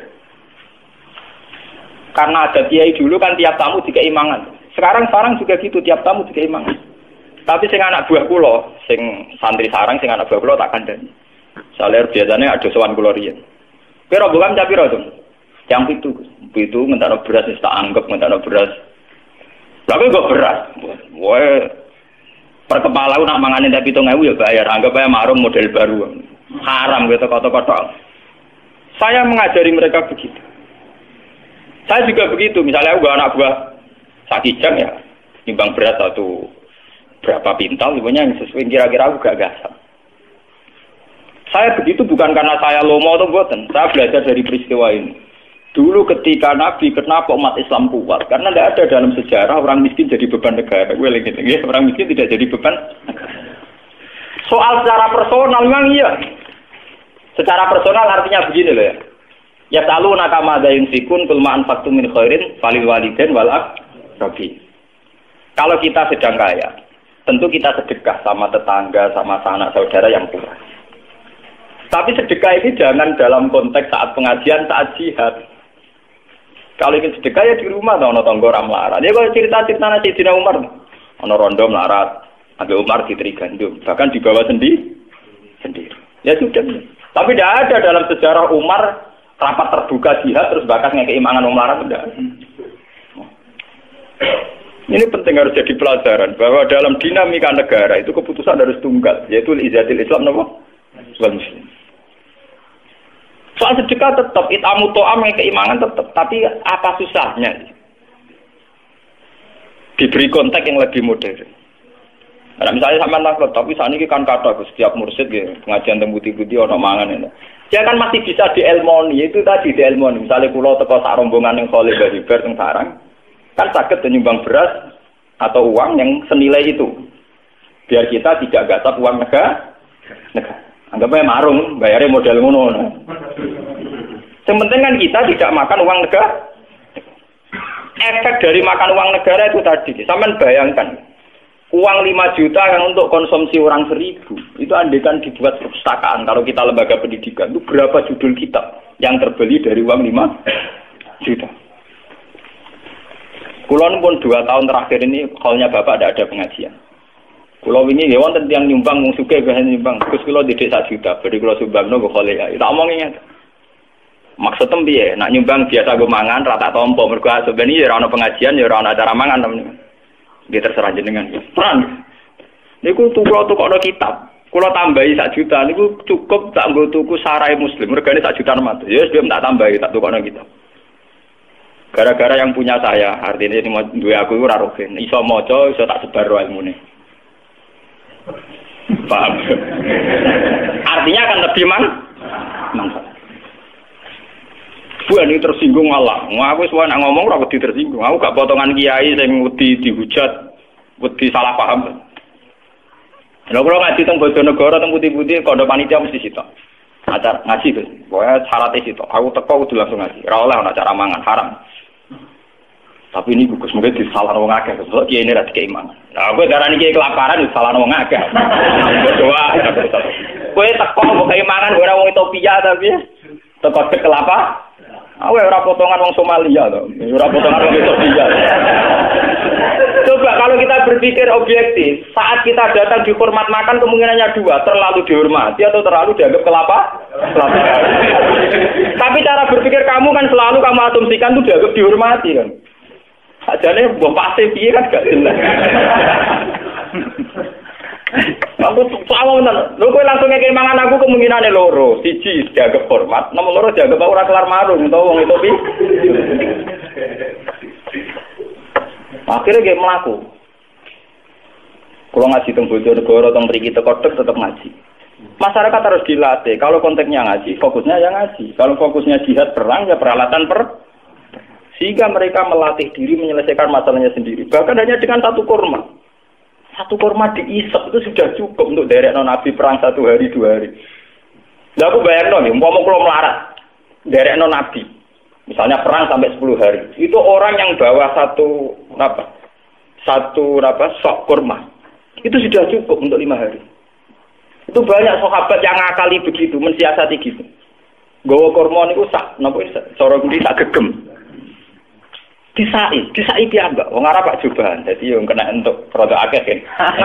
Karena ada kiai dulu kan tiap tamu dikeimangan. Sekarang sarang juga gitu tiap tamu dikeimangan. Tapi sing anak buah kula, sing santri sarang sing anak buah kula tak kandhani. Saler biasanya ada sowan kula riyen. Piro bukan capiro to? Yang itu, itu ngentakno beras wis tak anggap ngentakno beras. Lha kok beras. Woe per kepala nak mangane tapi pitung ewu ya bayar, anggap aja marung model baru. Haram gitu kotor-kotor. Saya mengajari mereka begitu. Saya juga begitu, misalnya aku anak buah sakijang ya, nimbang beras satu berapa pintal, sebenarnya yang sesuai kira-kira aku gak gasam. Saya begitu bukan karena saya lomo atau buatan, saya belajar dari peristiwa ini. Dulu ketika Nabi, kenapa umat Islam kuat? Karena tidak ada dalam sejarah orang miskin jadi beban negara. Gue lagi ya, orang miskin tidak jadi beban negara. Soal secara personal memang iya. Secara personal artinya begini loh ya. Ya selalu nakamada yunfikun kulmaan faktu min khairin falil waliden wal aqrabi. Kalau kita sedang kaya, tentu kita sedekah sama tetangga, sama sanak saudara yang kurang. Tapi sedekah ini jangan dalam konteks saat pengajian, saat jihad. Kalau ingin sedekah ya di rumah, ada tonggo orang melarat. Ya kalau cerita-cerita nasi Sayyidina Umar, ada rondo melarat, ada Umar diteri gandum, bahkan dibawa sendiri, sendiri. Ya sudah. Tapi tidak ada dalam sejarah Umar rapat terbuka jihad terus bakas ngekeimangan orang melarat tidak. Ini penting harus jadi pelajaran bahwa dalam dinamika negara itu keputusan harus tunggal, yaitu izatil Islam nama Muslim. Soal sedekah tetap, itamu to'am yang keimangan tetap, tapi apa susahnya? Diberi konteks yang lebih modern. Nah, misalnya sama nakut, tapi saat ini kan kata setiap mursyid ya, pengajian tembuti-buti orang mangan itu. Dia kan masih bisa dielmoni, itu tadi dielmoni. Misalnya pulau teko sak rombongan yang soleh dari ber yang sarang, kan sakit menyumbang beras atau uang yang senilai itu. Biar kita tidak gasap uang negara. negara. Anggapnya marung, bayarnya model ngono. Yang penting kan kita tidak makan uang negara. Efek dari makan uang negara itu tadi, sampean bayangkan. Uang lima juta yang untuk konsumsi orang seribu, itu andaikan dibuat perpustakaan, kalau kita lembaga pendidikan, itu berapa judul kitab yang terbeli dari uang lima juta. Kulon pun dua tahun terakhir ini halnya bapak tidak ada pengajian. Kulo ini ya wonten tiyang nyumbang wong sugih bahan nyumbang. Gus kulo didik sak juta, bari kulo sumbangno go khole ya. Tak omongin ngene. Maksudem piye? Nak nyumbang biasa go mangan rata tompo mergo sebenarnya ya ora ono pengajian ya ora ono acara mangan teman-teman. Nggih terserah jenengan. Perang. Niku tuku tukokno kitab. Kulo tambahi sak juta niku cukup tak nggo tuku sarai muslim. Regane sak juta ratus. Ya wis tak tambahi tak tukokno kitab. Gara-gara yang punya saya, artinya ini duwe aku ora rogen. Iso maca, iso tak sebar ilmune. Paham? Artinya akan lebih man manfaat. Bukan ini tersinggung Allah. Aku suwe nak ngomong ora wedi tersinggung. Aku gak potongan kiai sing wedi dihujat, wedi salah paham. Lha kula ngaji teng Bojonegoro teng putih-putih kandha panitia mesti sitok. Acara ngaji Gus. Pokoke syaratnya sitok. Aku teko kudu langsung ngaji. Ora oleh ana acara mangan, haram. Tapi ini gugus mungkin disalahkan orang agak, sebab kiai ini rada keimangan. Nah, gue darah ini kiai kelaparan disalahkan orang agak. Doa, gue teko mau keimangan, gue orang Ethiopia tapi teko ke kelapa. Aku orang potongan orang Somalia, tuh, orang potongan orang Ethiopia. Coba kalau kita berpikir objektif, saat kita datang dihormat makan kemungkinannya dua, terlalu dihormati atau terlalu dianggap kelapa. Kelapa. Tapi cara berpikir kamu kan selalu kamu asumsikan itu dianggap dihormati kan. Ajane mbok pasti piye kan gak jelas. Aku sama tenan. Lho kowe langsung ngekek mangan aku kemungkinane loro. Siji dianggap hormat, nomor loro dianggap ora kelar marung utawa wong itu pi. Akhirnya kayak melaku. Kalau ngaji teng Bojonegoro teng mriki teko tek tetep ngaji. Masyarakat harus dilatih. Kalau konteksnya ngaji, fokusnya ya ngaji. Kalau fokusnya jihad perang ya peralatan per sehingga mereka melatih diri menyelesaikan masalahnya sendiri. Bahkan hanya dengan satu kurma. Satu kurma diisep itu sudah cukup untuk derek non nabi perang satu hari dua hari. Lah aku bayangno nih, umpama kula melarat derek non nabi. Misalnya perang sampai sepuluh hari. Itu orang yang bawa satu apa? Satu apa? Sok kurma. Itu sudah cukup untuk lima hari. Itu banyak sahabat yang ngakali begitu, mensiasati gitu. Gawa kurma niku sak napa cara ngendi sak gegem. Disai, disai piyambak. Wong Arab Pak Jubahan. Dadi yo kena entuk rada akeh kan.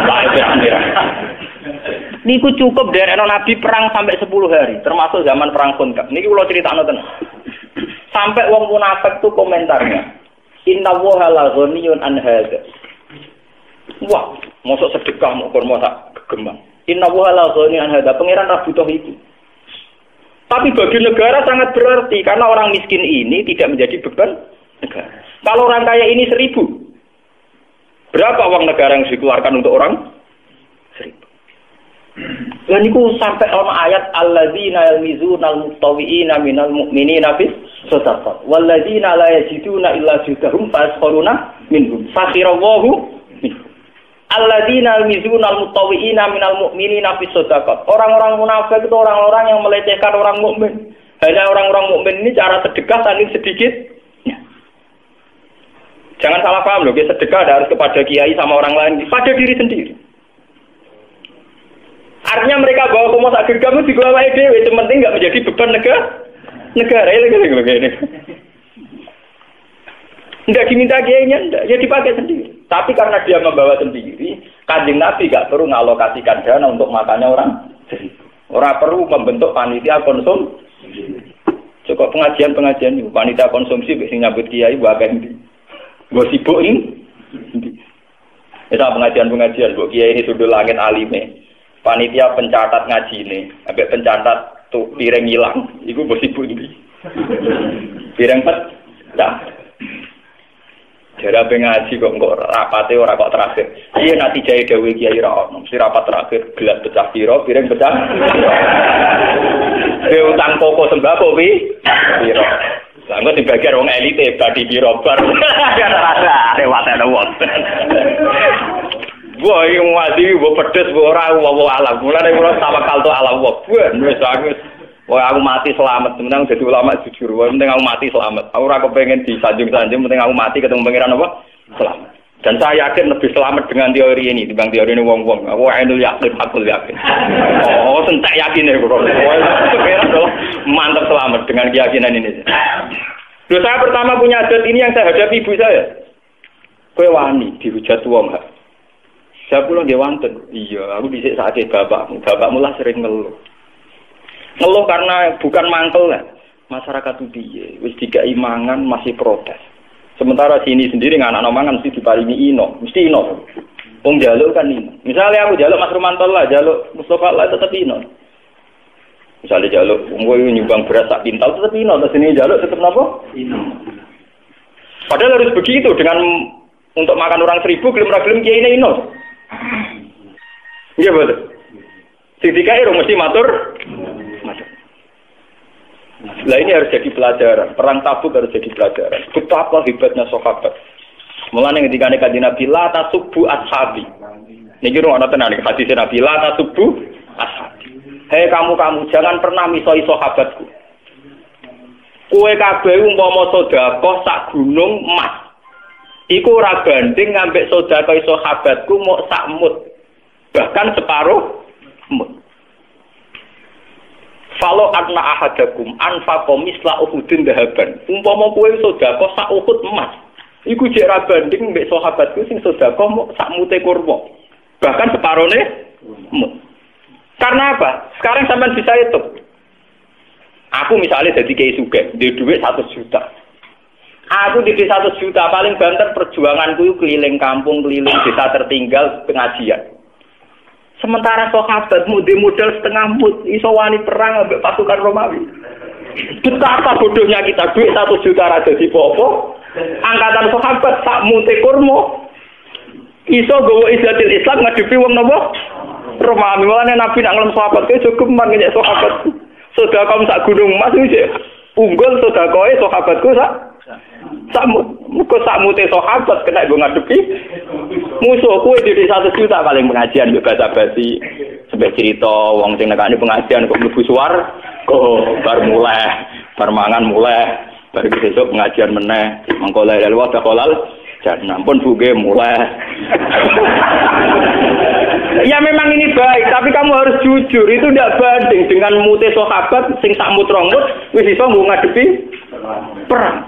Niku cukup derekno Nabi perang sampai sepuluh hari, termasuk zaman perang Khandaq. Niki kula critakno tenan. Sampai wong munafik tuh komentarnya. Inna waha la ghaniyun an hadza. Wah, mosok sedekah mau kurma sak gegem. Inna waha la ghaniyun an hadza. Pangeran ra butuh itu. Tapi bagi negara sangat berarti karena orang miskin ini tidak menjadi beban negara. Kalau orang kaya ini seribu, berapa uang negara yang dikeluarkan untuk orang? Seribu. Dan itu sampai ono ayat alladzina yalmizuna al-muttawi'ina minal mu'minina fis shadaqat walladzina la yajiduna illa judahum fasqaruna minhum sakhirallahu minhum. Alladzina yalmizuna al-muttawi'ina minal mu'minina fis shadaqat. Orang-orang munafik itu orang-orang yang melecehkan orang mukmin. Hanya orang-orang mukmin ini cara sedekah saking sedikit. Jangan salah paham loh, sedekah harus kepada kiai sama orang lain, pada diri sendiri. Artinya mereka bawa komosak gegam itu digawai dewe, itu penting nggak menjadi beban negara. Negara ini begini. Nggak diminta kiainya, enggak, ya dipakai sendiri. Tapi karena dia membawa sendiri, Kanjeng Nabi nggak perlu ngalokasikan dana untuk makannya orang. Orang perlu membentuk panitia konsum. Cukup pengajian-pengajian, panitia konsumsi, biasanya nyambut kiai, bahkan ini. Gue sibuk ini, itu pengajian-pengajian, gue kiai ini sudul langit alime, panitia pencatat ngaji ini, sampai pencatat tuh piring hilang, itu gue sibuk ini, piring pecah, jadi apa ngaji kok nggak rapatnya orang kok terakhir, iya nanti jaya dewi kiai rawat, si rapat terakhir gelas pecah piro, piring pecah, dia utang pokok sembako pi, piro. Anggo dibagian wong elite badi birobar. Rasa lewat ana wong. Gua iki ngadi mbok pedes mbok ora wae alam. Mulane kula tawakal to alam wong. Wis aku wah aku mati selamat, menang jadi ulama jujur. Wah penting aku mati selamat. Aku ora kepengin disanjung-sanjung, penting aku mati ketemu pangeran apa? Selamat. Dan saya yakin lebih selamat dengan teori ini dibanding teori ini wong-wong. Aku ainul yakin, hakul yakin. Oh, sentak yakin ya, bro. Mantap selamat dengan keyakinan ini. Loh, saya pertama punya adat ini yang saya hadapi ibu saya. Kowe wani dihujat wong gak? Saya pulang dia wonten. Iya, aku dhisik sakit bapakmu. Bapakmu lah sering ngeluh. Ngeluh karena bukan mangkel lah. Masyarakat itu piye? Wis dikai mangan masih protes. Sementara sini sendiri anak-anak mangan mesti diparingi ino, mesti ino. Wong jaluk kan ino. Misalnya aku jaluk Mas Rumanto lah, jaluk Mustafa lah tetap ino. Misalnya jaluk wong nyumbang beras sak pintal tetap ino, terus ini jaluk tetap napa? Ino. Padahal harus begitu dengan untuk makan orang seribu gelem ra gelem kiai ino. Iya betul. Sing dikai ro mesti matur. Matur. Nah ini harus jadi pelajaran. Perang Tabuk harus jadi pelajaran. Betapa hebatnya sahabat. Mulane ketika Kanjeng Nabi la tasubbu ashabi. Niki ro ana tenan iki hadis Nabi la tasubbu ashabi. Hei kamu-kamu jangan pernah misoi sahabatku. Kowe kabeh umpama sedekah sak gunung emas. Iku ora banding ngambek sedekah sahabatku mok sak mut. Bahkan separuh mut. Falo anna ahadakum anfaqa misla uhudin dahaban. Umpama kowe sedekah sak uhud emas. Iku jek ra banding mbek sahabatku sing sedekah mok sak mute kurma. Bahkan separone mut. Karena apa? Sekarang sampean bisa hitung. Aku misalnya jadi kiai sugih, di duit satu juta. Aku di desa satu juta, paling banter perjuanganku keliling kampung, keliling desa tertinggal, pengajian. Sementara sahabatmu di modal setengah mut, iso wani perang ambek pasukan Romawi. Betapa bodohnya kita, duit satu juta raja di popo, angkatan sahabat sak mute kurma, iso gowo izatil Islam ngadepi wong nopo Romawi. Mulane Nabi nak ngelem sahabat ke cukup man ngenyek sahabatku. Sedekah sak gunung emas iki unggul sedekahe sahabatku sak sak muga sak mute sahabat kena go ngadepi musuh kowe di satu juta paling pengajian yo basa-basi sampe cerita wong sing nekani pengajian kok mlebu suar kok bar mulai bar mangan mulai bar besok pengajian meneh mengko la ilaha illallah kolal jangan pun buge mulai. Ya memang ini baik, tapi kamu harus jujur. Itu tidak banding dengan mute sahabat sing sak mut rong mut wis iso nggo ngadepi perang.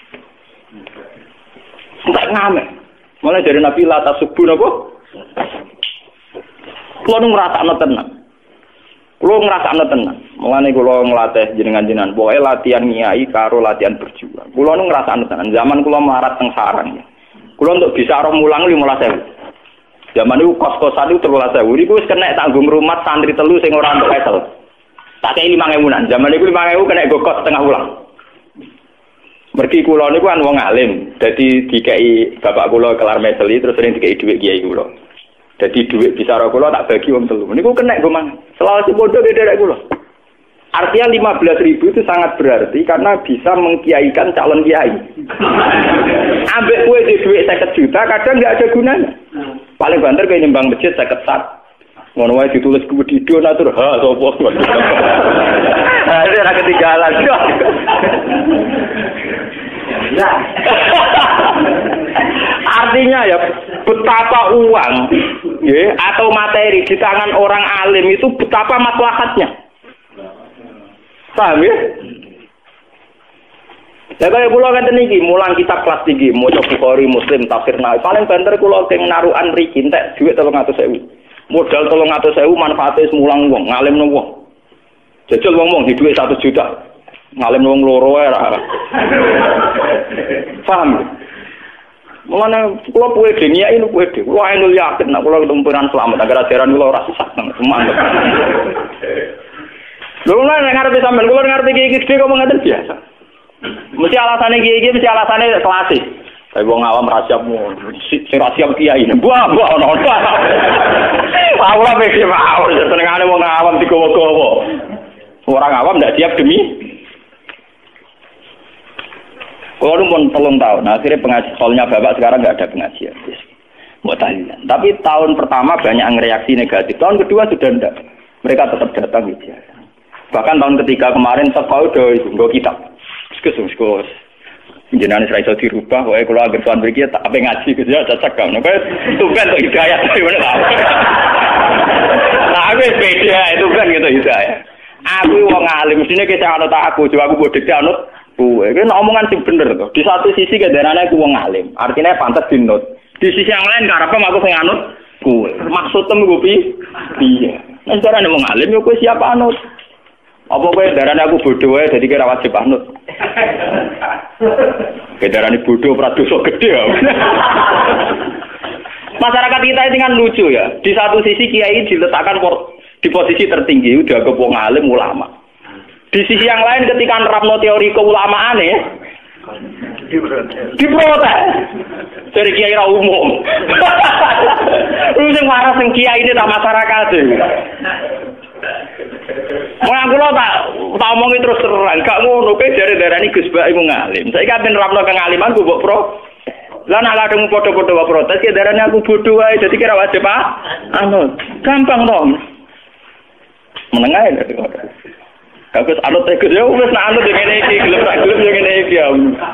Enggak ngamek. Mulai dari Nabi la tasubbu napa? Kulo ngrasakno tenan. Kulo ngrasakno tenan. Mulane kulo nglatih jenengan-jenengan, pokoke latihan nyai karo latihan berjuang. Kulo nu ngrasakno tenan. Zaman kulo melarat teng sarang. Kulo untuk bisa roh mulang lima belas ribu. Zaman itu kos-kosan itu tiga belas ribu. Iku wis kena tanggung rumah santri telu sing ora entuk esel. Tak kei lima ribu-an. Zaman iku lima ribu kena go kos setengah ulang. Mergi kula niku kan wong alim. Dadi dikei bapak kula kelar meseli terus sering dikei dhuwit kiai kula. Dadi dhuwit bisa ro kula tak bagi wong telu. Niku kena go mang. Selawase bodoh derek kula. Artinya lima belas ribu itu sangat berarti karena bisa mengkiaikan calon kiai. Ambek kue di duit lima puluh juta kadang nggak ada gunanya. Paling banter kayak nyembang masjid saya ketat. Ngono wae ditulis ku video natur ha sapa. Ada ra ketinggalan. Nah. Artinya ya betapa uang ya, atau materi di tangan orang alim itu betapa maslahatnya. Paham ya? Ya kaya kula ngeten iki, mulang kitab kelas tinggi, maca Bukhari, Muslim, tafsir Nawawi. Paling banter kula keng narukan mriki entek dhuwit telung atus ribu. Modal telung atus ribu manfaate mulang wong, ngalimno wong. Jajal wong-wong di dhuwit satu juta. Ngalimno wong loro wae ra. Paham? Mulane kula puwe denia ini puwe de. Kula enul yakin nek kula ketemu pengen selamat agar ajaran kula ora sesat nang semangat. Lho nek ngarep sampean kula ngerti iki gede kok ngaten biasa. Mesti alasannya kiai mesti alasannya klasik. Kayak wong awam rasiapmu, sing rasiap kiai. Buah buah ono. Aku lah mesti mau senengane wong awam digowo-gowo. Orang awam ndak siap demi. Kalau pun tolong tahun, nah, akhirnya pengajian sekolahnya bapak sekarang nggak ada pengajian. Mau tanya. Tapi tahun pertama banyak yang reaksi negatif. Tahun kedua sudah enggak. Mereka tetap datang gitu. Bahkan tahun ketiga kemarin sekolah udah nggak kitab. Sekus sekus. Jenengan ora iso dirubah, wae kula anggere tuan mriki tak ape ngaji gitu ya cocok kan. Nek itu kan kok hidayah gimana ta. Nah, aku beda itu kan gitu hidayah. Aku wong alim mestine ki sing anut aku, jo aku bodhe anut kuwe. Iki omongan sing bener to. Di satu sisi kendarane aku wong alim, artinya pantes dinut. Di sisi yang lain karepe aku sing anut kowe. Maksud tem gue piye? Nek darane wong alim yo kowe siapa anut? Apa kowe darane aku bodoh wae dadi kira wajib anut? Kedarane bodoh ora dosa gedhe ya. Masyarakat kita ini kan lucu ya. Di satu sisi kiai diletakkan di posisi tertinggi, udah ke wong alim ulama. Di sisi yang lain ketika nerapno teori keulamaan ya, diprotes. Dari kiai ra umum. Lu sing waras sing kiai ini tak masyarakat. Mau aku lo tak tak omongi terus terang, gak ngono kowe jare-darani Gus Bak iku ngalim. Saiki kan nerapno kengaliman ku mbok pro. Lah nek kadung padha-padha wae protes ya darane aku bodoh wae dadi kira wajib ah. Anu, gampang to. Menengah ya. Kalau anut tegas ya wis nak anut ngene iki, gelem tak gelem yo ngene iki ya.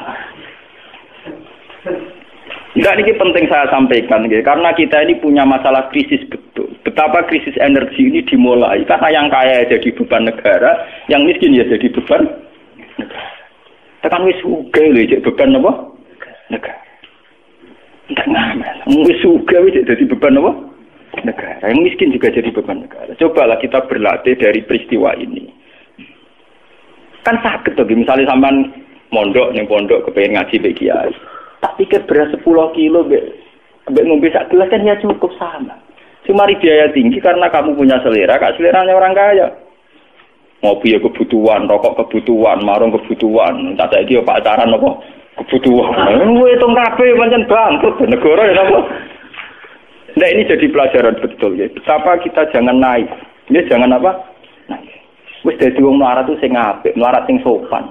Enggak, ini penting saya sampaikan gitu. Karena kita ini punya masalah krisis betul. Betapa krisis energi ini dimulai karena yang kaya jadi beban negara, yang miskin ya jadi beban negara. Tekan wis sugih lho jadi beban apa? Negara. Enggak ngamen. Wis sugih wis jadi beban apa? Negara. Yang miskin juga jadi beban negara. Cobalah kita berlatih dari peristiwa ini. Kan sakit tuh, misalnya sampean mondok ning pondok kepengen ngaji mbek kiai. Tak pikir beras sepuluh kilo mbek ngombe sak gelas kan ya cukup sama. Cuma biaya tinggi karena kamu punya selera, kak seleranya orang kaya. Ngopi ya kebutuhan, rokok kebutuhan, marung kebutuhan, tak saiki yo pacaran apa kebutuhan. Kowe hitung kabeh pancen bangkrut negara ya apa. Nah ini jadi pelajaran betul ya. Betapa kita jangan naik. Ini jangan apa? Naik. Wis dadi wong melarat tuh sing apik, melarat sing sopan.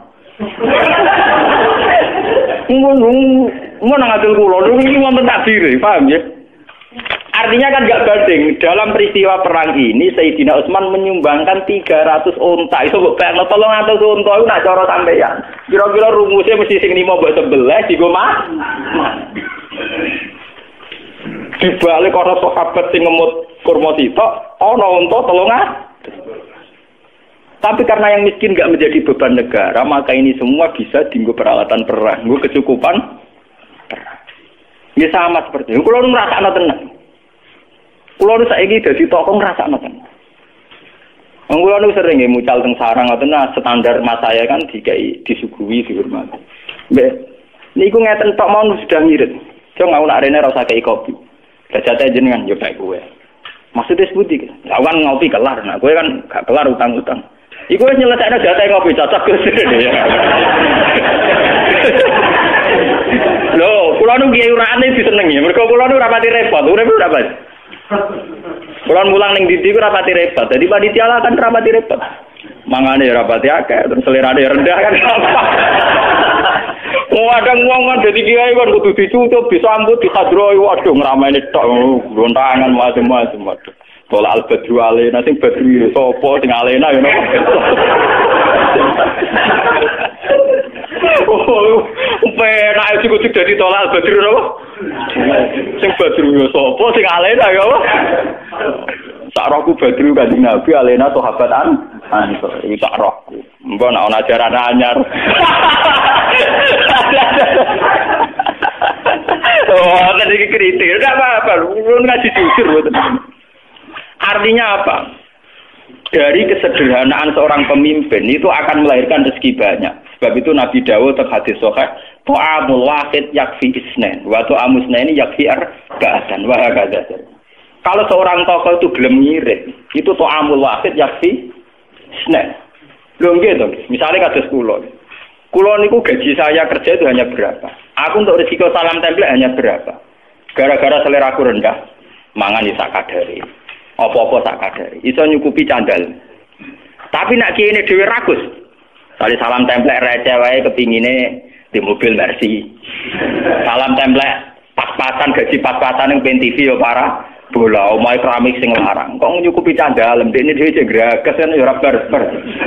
Ngomong, ngomong ngatur kulo, ini wonten takdir, paham ya? Artinya kan gak banding. Dalam peristiwa perang ini, Sayyidina Utsman menyumbangkan tiga ratus unta. Itu kok pengen tolong atus unta itu nak cara sampeyan. Kira-kira rumusnya mesti sing lima mbok sebelas digo mah. Dibalik ana sahabat sing ngemut kurma sitok, ana unta telung atus. Tapi karena yang miskin nggak menjadi beban negara, maka ini semua bisa dienggo peralatan perang, nggo kecukupan perang. Ya sama seperti itu. Kulo ngrasakno tenan. Kulo saiki dadi tokoh ngrasakno tenan. Wong kulo nu sering nggih mucal teng sarang ngoten standar mas saya kan dikai disuguhi dihormati. Mbek niku ngeten tok mau sudah ngirit. Jo ngau nak rene ora usah kei kopi. Dajate jenengan yo bae kowe. Maksudnya sebuti kan? Lawan ngopi kelar, nah kowe kan gak kelar utang-utang. Iku wis nyelesekno jatah ngopi cocok Gus. Lho, kula nu kiai urane disenengi. Mergo kula nu ora pati repot, urip ora pati. Kula mulang ning ndi ku ora pati repot. Dadi panitia lah kan ora pati repot. Mangane ora pati akeh, terus selerane rendah kan gampang. Oh, ada wong kan dadi kiai kan kudu dicucup, disambut, dihadroi, waduh ngrameni tok, gontangan macam-macam waduh. Tolak al-badru alena, sing badru sopo, sing alena, you know. Oh, penak itu kudu jadi tolak al-badru, apa? Sing badru sopo, sing alena, ya apa? Sak rohku badru kanjeng Nabi, alena sahabatan, anso, itu sak rohku. Mbak nak ana ajaran anyar. Oh, tadi kritik, enggak apa-apa, lu ngaji jujur. Artinya apa? Dari kesederhanaan seorang pemimpin itu akan melahirkan rezeki banyak. Sebab itu Nabi Dawud teng hadis sahih, ta'amul wahid yakfi isnain, wa ta'amus isnaini yakfi arba'atan wa hakadha. Kalau seorang tokoh itu gelem ngirit, itu ta'amul wahid yakfi isnain. Lho nggih to, misalnya kados kula. Kula niku gaji saya kerja itu hanya berapa? Aku untuk risiko salam template hanya berapa? Gara-gara selera aku rendah, mangan isa kadare. Apa-apa sak kadare. Iso nyukupi candal. Tapi nek kene dhewe ragus. Kali salam template receh wae kepingine di mobil Mercy. Salam template pas-pasan gaji pas-pasan ning P N T V yo para bola omahe keramik sing larang. Kok nyukupi candal ndekne dhewe cek grages kan yo ora barbar.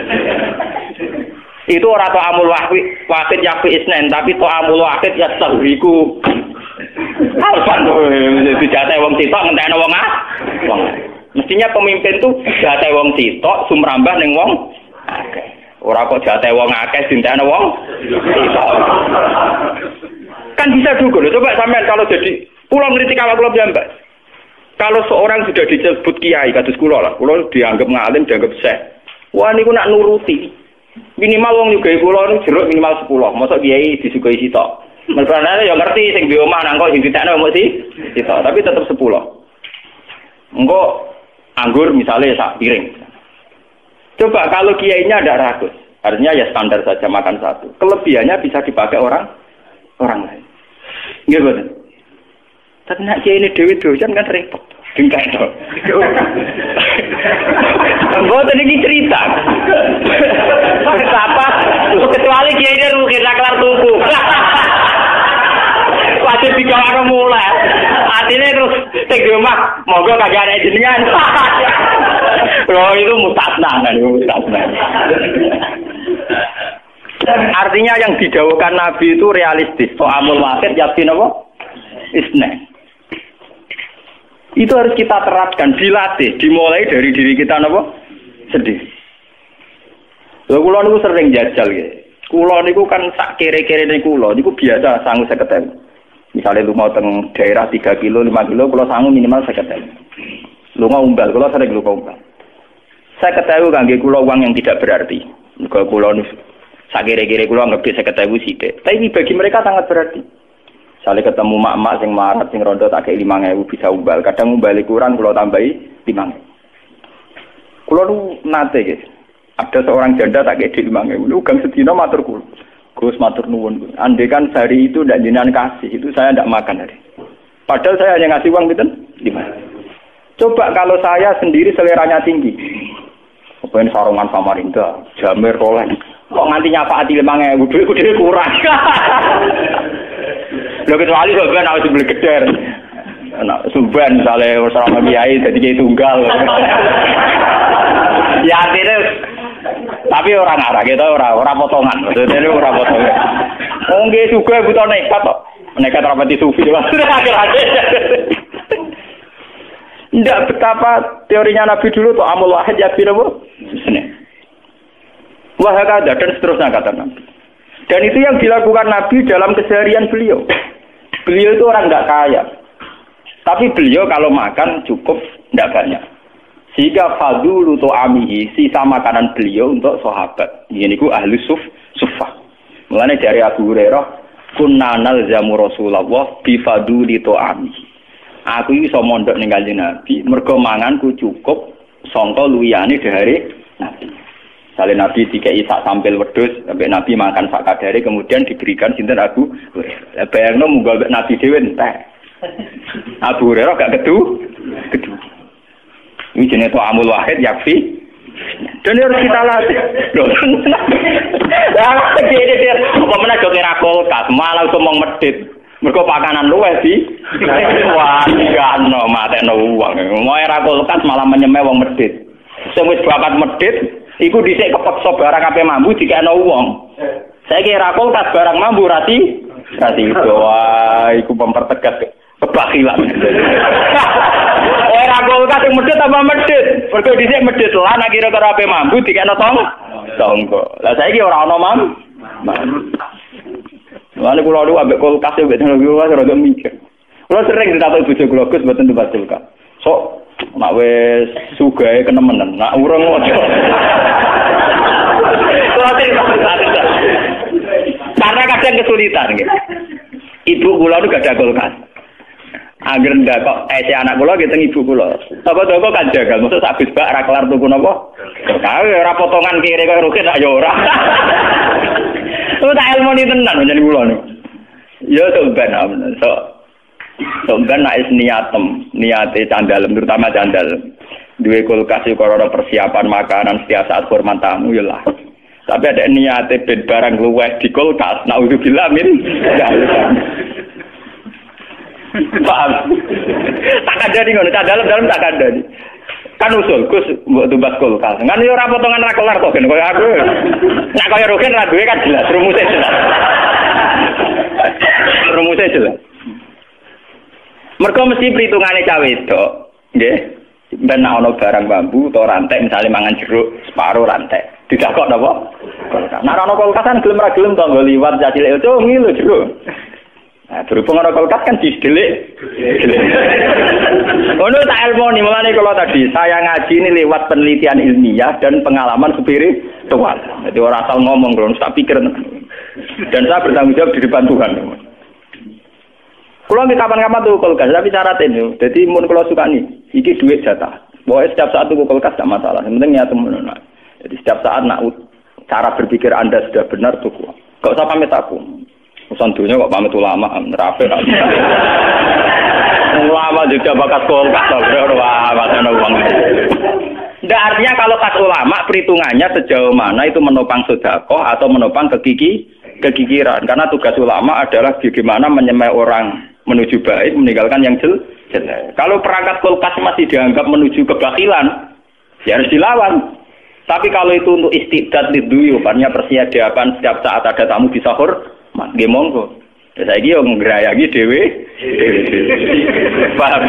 Itu ora to amul wahid wahid yakfi isnen tapi to amul wahid ya tahriku. Alfan dijate wong sitok ngentekno wong ah. Wong. Mestinya pemimpin tuh jatah wong sitok sumrambah ning wong akeh. Ora kok jatah wong akeh dintekno wong sitok. Kan bisa juga loh. Coba sampean kalau jadi Kula ngritik awak kula piyambak. Kalau seorang sudah disebut kiai kados kula lah, kula dianggap ngalim, dianggap syekh. Wah niku nak nuruti. Minimal wong nyugahi kula niku jeruk minimal sepuluh. Mosok kiai disugahi sitok. Mereka ya ngerti sing di omah nang kok sing ditekno mesti sitok, tapi tetap sepuluh. Engko anggur misalnya sak piring. Coba kalau kiainya ada ragus, artinya ya standar saja makan satu. Kelebihannya bisa dipakai orang orang lain. Nggih betul. Tapi nak kiai ini dewi dojan kan repot. Tingkat itu. Mboten iki cerita. Apa? Kecuali kiai ini rugi kelar tuku. Wajib digawe mulai. Artinya terus tek di omah, monggo kagak ada jenengan. Loh itu mustasna kan, itu mustasna. Artinya yang didhawuhkan Nabi itu realistis. So'amul wahid yakin apa? Isna. Itu harus kita terapkan, dilatih, dimulai dari diri kita apa? Sedih. Lho kula niku sering jajal nggih. Kula niku kan sak kere-kerene kula niku biasa sangu seket ewu. Misalnya lu mau teng daerah tiga kilo, lima kilo, kalau sangu minimal saya ketemu. Lu mau umbal, kalau sering lu umbal. Saya ketemu kangge kulo uang yang tidak berarti. Kalau kulo nus, sakire-kire kulo nggak bisa ketemu sih. Tapi bagi mereka sangat berarti. Misalnya ketemu mak-mak sing marat, sing rondo tak kayak lima ewu bisa umbal. Kadang umbali kurang, kulo tambahi lima ewu. Kulo nu nate guys. Ada seorang janda tak kayak di lima ewu. Lu gang sedino matur kulo. Gus matur nuwun. Andai kan sehari itu ndak jenengan kasih, itu saya ndak makan hari. Padahal saya hanya ngasih uang pinten? lima. Coba kalau saya sendiri seleranya tinggi. Apa ini sarungan Samarinda, Jamir Rolex. Kok nganti nyapaati lima ewu, duitku dhewe kurang. Lho kecuali sampeyan harus beli geder. Nah, suban misalnya sama kiai jadi kiai tunggal. Ya akhirnya tapi orang arah kita orang orang potongan, maksudnya ini orang potongan. Mungkin juga butuh nekat kok, nekat rapati sufi juga. Tidak betapa teorinya Nabi dulu tuh amul wahid ya biro sini. Wahakada dan seterusnya kata Nabi. Dan itu yang dilakukan Nabi dalam keseharian beliau. Beliau itu orang tidak kaya, tapi beliau kalau makan cukup tidak banyak. Sehingga fadulu to'amihi, sisa makanan beliau untuk sahabat. Ini ku ahli suf, sufah. Mulanya dari Abu Hurairah, kunnanal zamu Rasulullah bifaduli to'amihi. Aku ini so mondok ning Kanjeng Nabi, mergo manganku cukup sangka luyane dari Nabi. Sale Nabi dikei sak sampil wedhus, sampai Nabi makan sak kadare kemudian diberikan sinten Abu Hurairah. Bayangno munggo Nabi dhewe entek. Abu Hurairah gak kedu, kedu. Ini jenis amul wahid yakfi. Dan harus kita latih. Loh. Lah dia dia apa meneh do kira kulkas, malah ngomong medhit. Mergo pakanan luwih di. Wah, gano matekno wong. Mau era kulkas malah menyemeh wong medhit. Sing wis bakat medhit iku dhisik kepeksa barang ape mambu dikekno wong. Saiki era kulkas barang mambu rati rati wah iku mempertegas kebakilan. Ora kulkas sing medhit apa medhit. Mergo dhisik medhit lan kira-kira ape mambu dikekno tong tonggo. Lah saiki ora ana mam. Lalu kula lu ambek kulkas e mbek teknologi wae ora mikir. Kula sering ditakoki bojo kula Gus mboten tempat kulkas. Sok nek wis sugahe kenemenen, nak urung aja. Karena kadang kesulitan nggih. Ibu kula lu gak ada kulkas. Angger ndak kok ece anak kula nggih teng ibu kula. Apa-apa kan jagal, mesti sak bis bak ra kelar tuku napa? Kae ora potongan kiri kok rugi tak ya ora. Itu tak ilmu ni tenan jadi kula niku. Ya sampean amen. So sampean nek niatem, niate candalem terutama candalem. Duwe kulkas iku ora persiapan makanan setiap saat hormat tamu ya lah. Tapi ada niate ben barang luweh di kulkas, naudzubillah min. Paham? Tak ada di ngono, candalem-dalem tak ada di. Kan usul Gus mbok tumbas kulkas. Kan yo ora potongan ra kelar kok ben koyo aku. Nek koyo Rugen ra duwe kan jelas, rumusé jelas. Rumusé jelas. Mergo mesti perhitungane cawe itu, nggih. Ben ana barang bambu utawa rantai misalnya mangan jeruk separo rantai. Tidak kok napa? Kulkas. Nek ana kulkas kan gelem ra gelem to nggo liwat cacil itu ngilu jeruk. Nah, berhubung ana kulkas kan didelik. Ono tak ilmu nih, mulane kalau tadi saya ngaji ini lewat penelitian ilmiah dan pengalaman spiritual. Jadi orang asal ngomong dong, tak pikir. Dan saya bertanggung jawab di depan Tuhan. Kalau nggak kapan-kapan tuh kulkas, tapi syaratnya itu. Jadi mun kalau suka nih, iki duit jatah. Pokoknya setiap saat tuh kulkas tidak masalah. Yang penting nyata menurut. Jadi setiap saat nak cara berpikir Anda sudah benar tuh. Gak usah pamit aku. Urusan dunia kok pamit ulama, nerape kan. Ulama juga bakat kulkas, bro. Wah, macam uang. Nggak, artinya kalau kas ulama perhitungannya sejauh mana itu menopang sedekah atau menopang kegigi, kegigiran. Karena tugas ulama adalah bagaimana menyemai orang menuju baik, meninggalkan yang jelek. Kalau perangkat kulkas masih dianggap menuju kebakilan, ya harus dilawan. Tapi kalau itu untuk istibdad liduyu, artinya persiapan setiap saat ada tamu di sahur, nggih monggo. Ya saiki yo ngrayangi dhewe. Paham.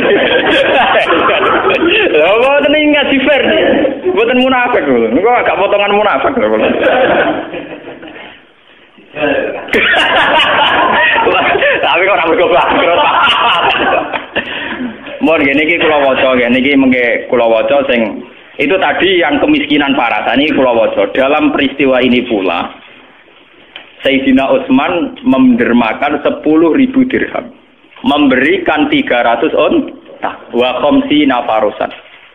Lha mboten ngaji fair. Mboten munafik lho. Niku agak potongan munafik lho. Tapi kok ora mergo bangkrut. Mun ngene iki kula waca, ngene iki mengke kula waca sing itu tadi yang kemiskinan parah. Tadi kula waca dalam peristiwa ini pula Sayyidina Utsman mendermakan sepuluh ribu dirham. Memberikan tiga ratus unta wa khamsina farusan.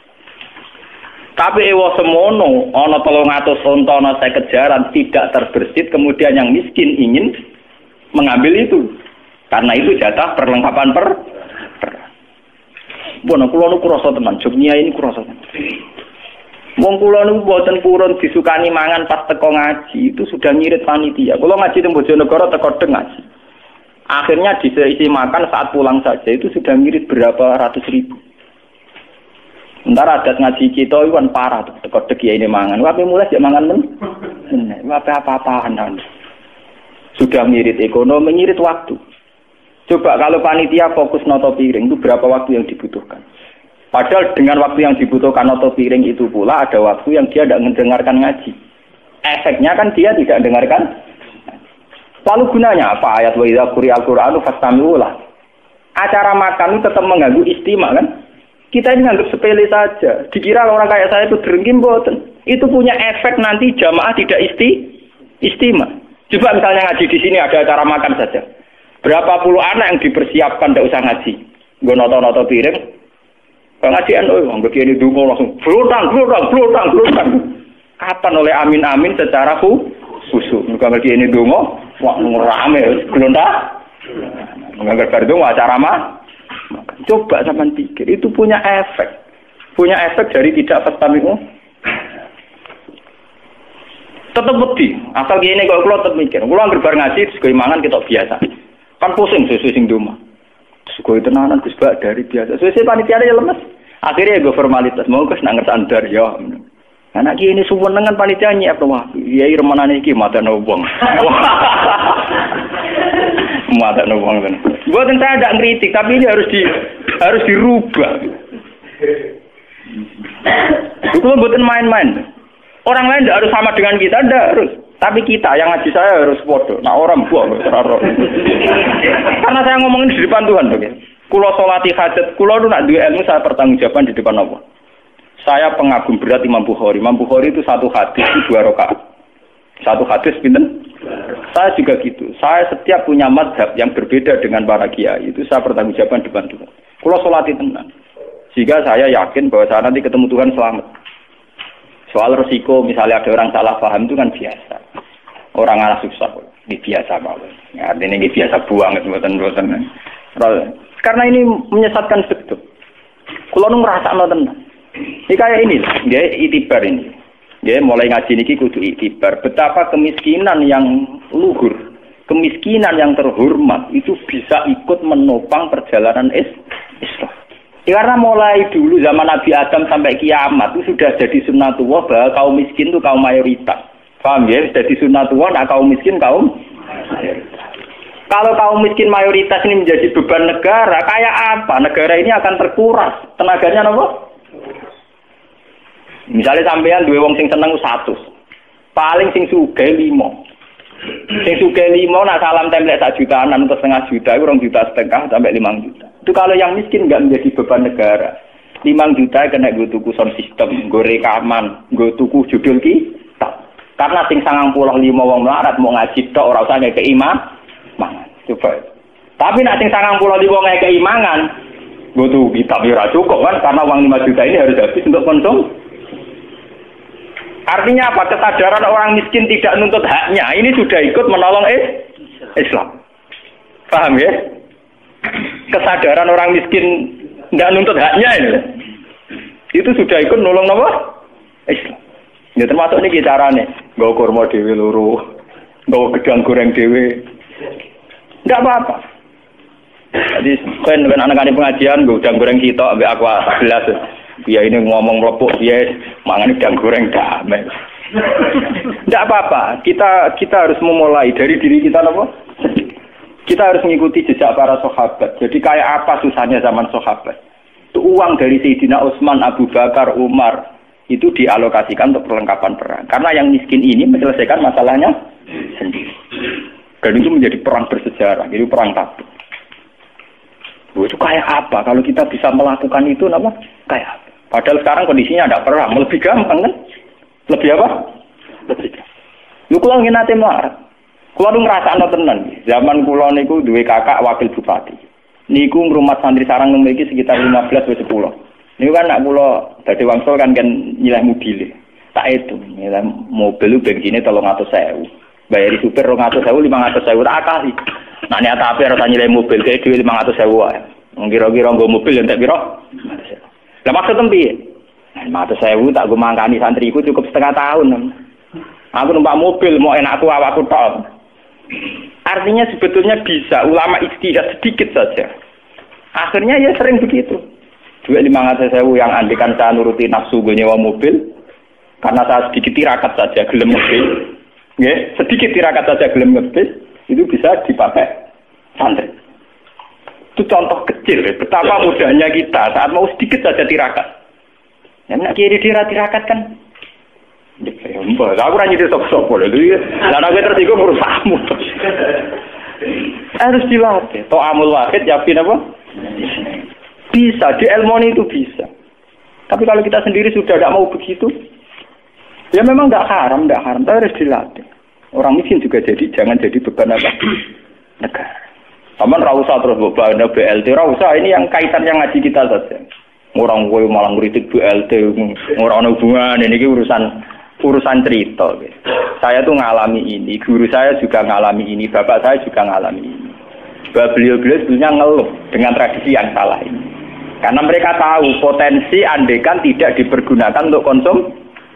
Tapi ewa semono ana telung atus unta ana seket jaran tidak terbersit, kemudian yang miskin ingin mengambil itu. Karena itu jatah perlengkapan per. per. Bono kula niku krasa tenan, jognya ini krasa tenan. Wong kula niku mboten purun disukani mangan pas teko ngaji, itu sudah ngirit panitia. Kula ngaji teng Bojonegoro teko deng ngaji. Akhirnya diisi makan saat pulang saja itu sudah ngirit berapa ratus ribu. Sementara adat ngaji kita itu kan parah tuh, teko deg ya ini mangan. Wae mulai jek mangan men. Meneh, wae apa-apaan. Sudah ngirit ekonomi, ngirit waktu. Coba kalau panitia fokus noto piring itu berapa waktu yang dibutuhkan? Padahal dengan waktu yang dibutuhkan noto piring itu pula ada waktu yang dia tidak mendengarkan ngaji. Efeknya kan dia tidak dengarkan. Lalu gunanya apa? Ayat wa idza quri'al Qur'anu fastami'u lah. Acara makan itu tetap mengganggu istimak kan? Kita ini anggap sepele saja. Dikira orang kayak saya itu drengkim boten. Itu punya efek nanti jamaah tidak isti istimak. Coba misalnya ngaji di sini ada acara makan saja. Berapa puluh anak yang dipersiapkan tidak usah ngaji. Nggo noto-noto piring. Pengajian, oh, anggap ini dungo langsung blutang, blutang, blutang, blutang. Kapan oleh amin-amin secara khusus? Anggap ini dungo, wah rame, gelondak. Anggap berdungo acara mah. Coba sampean pikir, itu punya efek, punya efek dari tidak fastami'u. Tetap beti, asal gini kalau kalau tetap mikir, kalau anggap bar ngaji, segala mangan kita biasa. Kan pusing sesuai sing duma. Sugoi tenanan Gus Bak dari biasa. Sesuai panitia ya lemes. Akhirnya gue formalitas mau Gus nang ngersandar ya. Anak ini suwun dengan panitia nyiap wah. Iya remanane iki matane wong. Matane wong kan. Bukan saya tidak ngeritik tapi ini harus di harus dirubah. Itu bukan main-main. Orang lain tidak harus sama dengan kita, tidak harus. Tapi kita yang ngaji saya harus bodoh. Nah orang buang teraro. Karena saya ngomongin di depan Tuhan, oke. Kulo solati hajat, kulo itu nak dua ilmu saya pertanggungjawaban di depan Allah. Saya pengagum berat Imam Bukhari. Imam Bukhari itu satu hadis itu dua rakaat. Satu hadis pinten? Saya juga gitu. Saya setiap punya mazhab yang berbeda dengan para kiai itu saya pertanggungjawaban di depan Tuhan. Kulo solati tenang. Sehingga saya yakin bahwa saya nanti ketemu Tuhan selamat. Soal resiko misalnya ada orang salah paham itu kan biasa. Orang ngalah susah, ini biasa banget. Ya, artinya ini biasa buang buatan-buatan. Karena ini menyesatkan betul. Kalau nu ngerasa nonton, ini kayak ini, dia itibar ini. Dia mulai ngaji niki kudu itibar. Betapa kemiskinan yang luhur, kemiskinan yang terhormat itu bisa ikut menopang perjalanan Islam. Ya, karena mulai dulu zaman Nabi Adam sampai kiamat itu sudah jadi sunnatullah bahwa kaum miskin itu kaum mayoritas. Paham ya? Jadi sunnatullah, nah kaum miskin kaum mayoritas. Kalau kaum miskin mayoritas ini menjadi beban negara, kayak apa? Negara ini akan terkuras. Tenaganya apa? Misalnya sampean dua wong sing seneng satu, paling sing sugih limo. Sing sugih lima nak salam template sak jutaan atau setengah juta, kurang juta setengah sampai lima juta. Itu kalau yang miskin nggak menjadi beban negara. lima juta kena gue tuku sound system, gue rekaman, gue tuku judul kita. Karena sing sangang puluh lima wong melarat mau ngaji tok ora usah ngeke iman. Mangan. Coba. Tapi nak sing sangang puluh lima ngeke imangan, gue tuh kitab ora cukup kan karena uang lima juta ini harus habis untuk konsum. Artinya apa? Kesadaran orang miskin tidak nuntut haknya. Ini sudah ikut menolong eh, Islam. Paham ya? Kesadaran orang miskin tidak nuntut haknya ini. Itu sudah ikut nolong apa? Islam. Ya termasuk ini caranya. Gak kurma dewe loro. Gak gedang goreng dewe. Tidak apa-apa. Jadi kan anak-anak pengajian gak gedang goreng kita ambil aku gelas. Ya ini ngomong lepuk ya mangan udang goreng damai. Tidak apa-apa. Kita kita harus memulai dari diri kita apa? Kita harus mengikuti jejak para sahabat. Jadi kayak apa susahnya zaman sahabat? Itu uang dari Sayyidina Utsman, Abu Bakar, Umar itu dialokasikan untuk perlengkapan perang. Karena yang miskin ini menyelesaikan masalahnya sendiri. Dan itu menjadi perang bersejarah, jadi perang Tabuk. Itu kayak apa? Kalau kita bisa melakukan itu apa? Kayak apa? Padahal sekarang kondisinya ada perang, lebih gampang kan? Lebih apa? Lebih gampang. Lu kalau ingin nanti melarat, kalau lu ngerasa tenan, zaman kulo niku duwe kakak wakil bupati. Niku ngrumat santri sarang memiliki sekitar lima belas sampai sepuluh. Niku kan nak kulo dadi wangsul kan kan nyilah mobil. Tak itu, nyilah mobil lu bensinnya tolong atus sewu. Bayari supir rong atus sewu, lima atus sewu tak akali. Nah niat apa harus nyilah mobil kayak duwe lima atus sewu ae. Kira-kira nggo mobil yang tak piro? Lah maksud tempi. lima atus sewu tak gue mangkani santriku cukup setengah tahun. Aku numpak mobil mau enakku awakku tok. Artinya sebetulnya bisa ulama ijtihad sedikit saja. Akhirnya ya sering begitu. Dua lima ratus sewu yang andikan saya nuruti nafsu gue nyewa mobil karena saya sedikit tirakat saja gelem mobil. Nggih, sedikit tirakat saja gelem mobil itu bisa dipakai santri. Itu contoh kecil, ya. Betapa mudahnya kita saat mau sedikit saja tirakat. Yang nak kiri tirakat kan? Ya, mbak, aku ranya di sok-sok boleh dulu ya. Dan aku tersinggung urusahmu. Harus dilatih. Toh amul wahid, yakin apa? Bisa, di ilmoni itu bisa. Tapi kalau kita sendiri sudah tidak mau begitu, ya memang tidak haram, tidak haram. Tapi harus dilatih. Orang miskin juga jadi, jangan jadi beban apa? Negara. Taman rausa terus beban B L T rausa ini yang kaitan yang ngaji kita saja. Orang gue malah ngeritik B L T, orang hubungan ini urusan urusan cerita. Saya tuh ngalami ini, guru saya juga ngalami ini, bapak saya juga ngalami ini. Beliau-beliau sebenarnya ngeluh dengan tradisi yang salah ini. Karena mereka tahu potensi andekan tidak dipergunakan untuk konsum.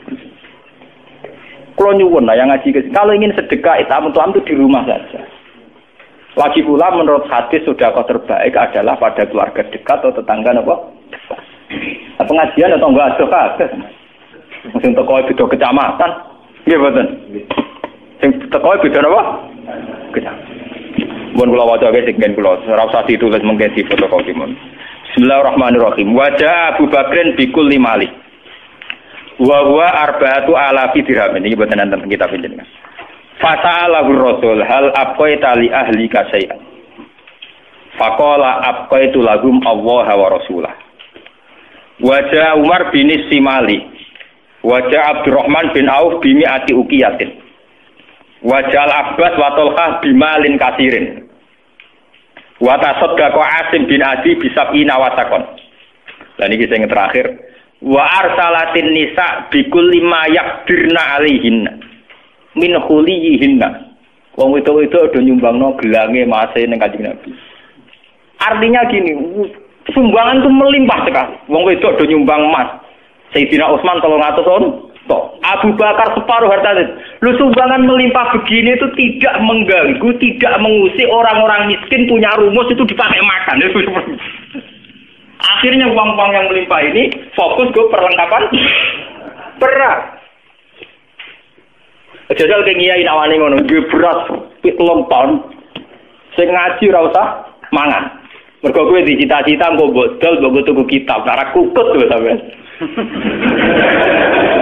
Kalau nyuwun lah yang ngaji ke kalau ingin sedekah itam-itam itu di rumah saja. Lagi pula menurut hadis sedekah terbaik adalah pada keluarga dekat atau tetangga apa? Dekat. Pengajian atau enggak ada kabeh. Sing teko beda kecamatan. Nggih mboten. Sing teko beda apa? Kecamatan. Mun kula waca wis sing kula ora usah ditulis mungkin di fotokopi mun. Bismillahirrahmanirrahim. Wajah Abu Bakrin bikul limali. Wa huwa arba'atu alafi dirham. Ini mboten nenten kitab jenengan. Fasa'alahu Rasul hal abqaita li ahlika syai'an. Faqala abqaitu lahum Allah wa rasulah. Wajah Umar bin Simali. Wajah Abdurrahman bin Auf bimi ati uqiyatin. Wajah Al-Abbas wa Talhah bimalin kasirin. Wa tasaddaqa Asim bin Adi bisab'ina wasakon. Dan ini sing terakhir. Wa arsalatin nisa bikulli ma yaqdirna alaihinna. Min khuliyihinna. Wong itu-itu ada nyumbangno gelange mase ning Kanjeng Nabi. Artinya gini, sumbangan itu melimpah sekali. Wong itu ada nyumbang emas. Sayyidina Utsman tolong atus on. Toh, Abu Bakar separuh hartanya. Lu sumbangan melimpah begini itu tidak mengganggu, tidak mengusik orang-orang miskin punya rumus itu dipakai makan. Akhirnya uang-uang yang melimpah ini fokus ke perlengkapan perang. Jajal ke ngiyai nawani ngono, duwe beras telung ton. Sing ngaji ora usah mangan. Mergo kowe dicita-cita engko mbok dol mbok tuku kitab, ora kukut to sampean.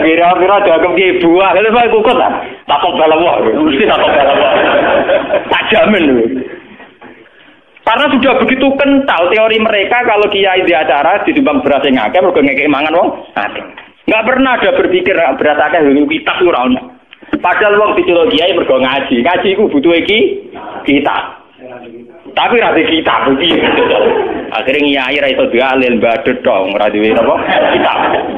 kira-kira dianggap ki buah, lha kok kukut ta. Takok balawah, mesti takok balawah. Tak jamin lho. Karena sudah begitu kental teori mereka kalau kiai di acara disumbang beras yang akeh mergo ngekek mangan wong akeh. Enggak pernah ada berpikir beras akeh lho kitab ora ono. Padahal wong diceluk kiai mergo ngaji. Ngaji iku butuh iki kitab. Tapi ra di kitab iki. Akhire kiai ra iso dialil badhet tok ora duwe apa kitab.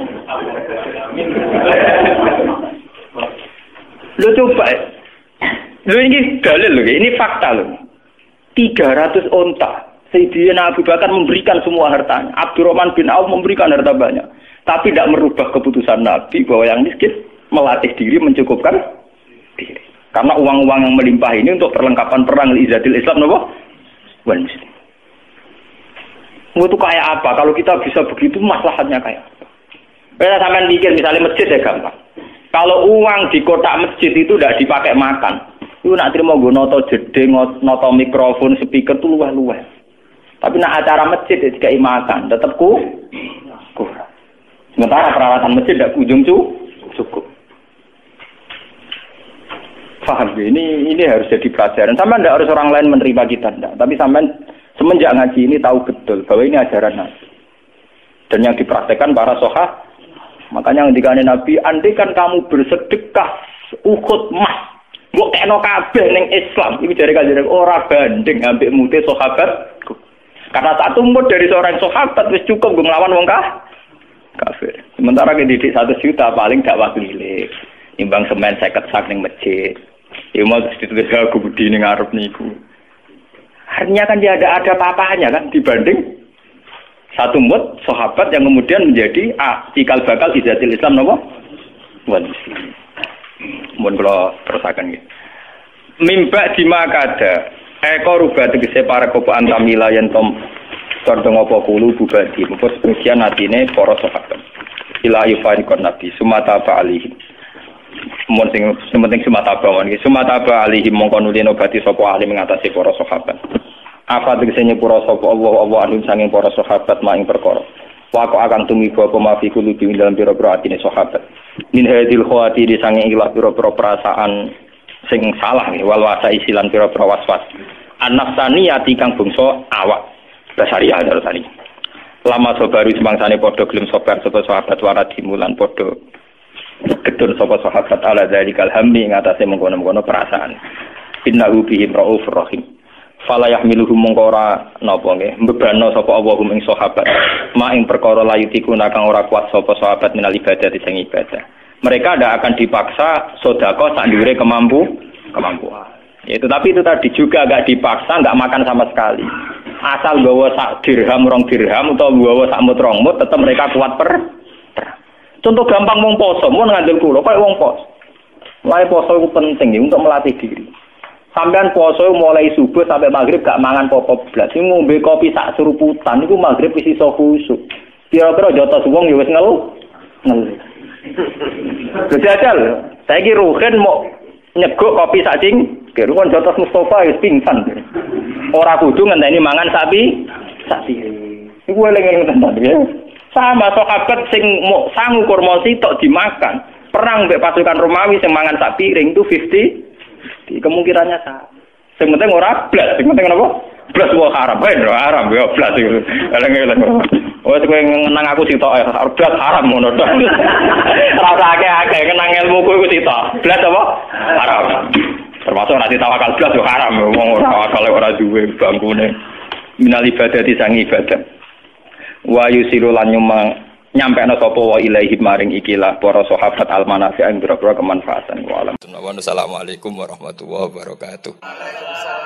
Lho coba. Lho ini dalil lho, ini fakta lho. tiga ratus onta. Sayyidina Abu Bakar memberikan semua hartanya. Abdurrahman bin Auf memberikan harta banyak. Tapi tidak merubah keputusan Nabi bahwa yang miskin melatih diri mencukupkan diri. Karena uang-uang yang melimpah ini untuk perlengkapan perang Izzadil Islam, apa? Wal Muslim. Itu kayak apa? Kalau kita bisa begitu, masalahnya kayak apa? Kita sampai mikir, misalnya masjid ya gampang. Kalau uang di kotak masjid itu tidak dipakai makan. Itu nak terima gue noto jeding, noto mikrofon, speaker itu luah-luah. Tapi nak acara masjid ya jika makan, tetap ku, kurang. Sementara peralatan masjid tidak ujung cu, cukup. Paham ya? Ini ini harus jadi pelajaran. Sampai tidak harus orang lain menerima kita, enggak. Tapi sampai semenjak ngaji ini tahu betul bahwa ini ajaran Nabi. Dan yang dipraktekkan para sahabat. Makanya ketika Nabi, andai kan kamu bersedekah Uhud emas. Mbok kena kabeh ning Islam iki jare kanjeng ora banding ambek mute sahabat. Karena satu mut dari seorang sahabat wis cukup nglawan wong kah kafir. Sementara ke didik satu juta paling dakwah keliling. Imbang semen seket sak ning masjid. Ya mau ditulis aku budi ning ngarep niku. Artinya kan dia ada ada apa-apanya kan dibanding satu mut sahabat yang kemudian menjadi ah, cikal bakal Izzatil Islam napa? Wan Muslim. Mun kula terusaken nggih. Mimba dimakada eko rubah tegese para kopo antamila yen tom condong apa kulu bubadi muga sebagian atine para sahabat. Ila yufariqon nabi sumata ba'alihi. Mun sing sementing sumata bawon iki sumata ba'alihi mongko nulino bati sapa ahli mengatasi para sahabat. Apa tegese nyepura sapa Allah Allah anu sanging para sahabat maing perkara. Wako akan tumiba apa mafi kulu di dalam pira-pira atine sahabat. Min hadil khawati di sange ilah pira-pira perasaan sing salah nggih wal wasa isilan pira-pira waswas. An-nafsaniyati kang bangsa awak basariah darani. Lama sobaru semangsane padha gelem sobar sapa sahabat waradi mulan padha gedun sapa sahabat ala zalikal hammi ngatasé mengkono-mengkono perasaan. Innahu bihim raufur rahim. Fala yahmiluhum mongko ora napa nggih mbebano sapa Allahum ing sahabat ma ing perkara layutiku kang ora kuat sapa sahabat minal ibadah sing ibadah mereka ndak akan dipaksa sedekah sak dhuwure kemampu kemampuan itu tapi itu tadi juga enggak dipaksa enggak makan sama sekali asal gawa sak dirham rong dirham utawa gawa sak mut rong mut tetep mereka kuat per, per. Contoh gampang wong poso mun ngandel kula kaya wong poso mulai poso itu penting untuk melatih diri. Sampean poso mulai subuh sampai maghrib gak mangan pokok blas. Sing ngombe kopi sak suruputan iku maghrib wis iso khusuk. Kira-kira jotos wong ya wis ngelu. Ngelu. Jajal, saiki ruhen mau nyeguk kopi sak cing, kira kon jotos Mustofa wis pingsan. Ora kudu ngenteni mangan sapi sak piring. Iku eling-eling tenan ya. Sama sahabat sing mau sangu kurma sitok dimakan. Perang mbek pasukan Romawi sing mangan sak piring itu lima puluh kemungkinannya sama. Sing penting ora blas, sing penting apa? Blas wae haram, ben haram ya blas iki. Eleng-eleng. Oh kowe ngenang aku sitok blas haram ngono to. Ora usah akeh-akeh kenang ilmuku iku sitok. Blas apa? Haram. Termasuk nanti tawakal blas yo haram. Wong ora akal ora duwe bangkune. Minal ibadati sang ibadah. Wa yusilu lan nyumang nyampekno sapa wa ilaihi maring ikilah para sahabat almanafi ing boro-boro kemanfaatan wa alam. Assalamualaikum warahmatullahi wabarakatuh.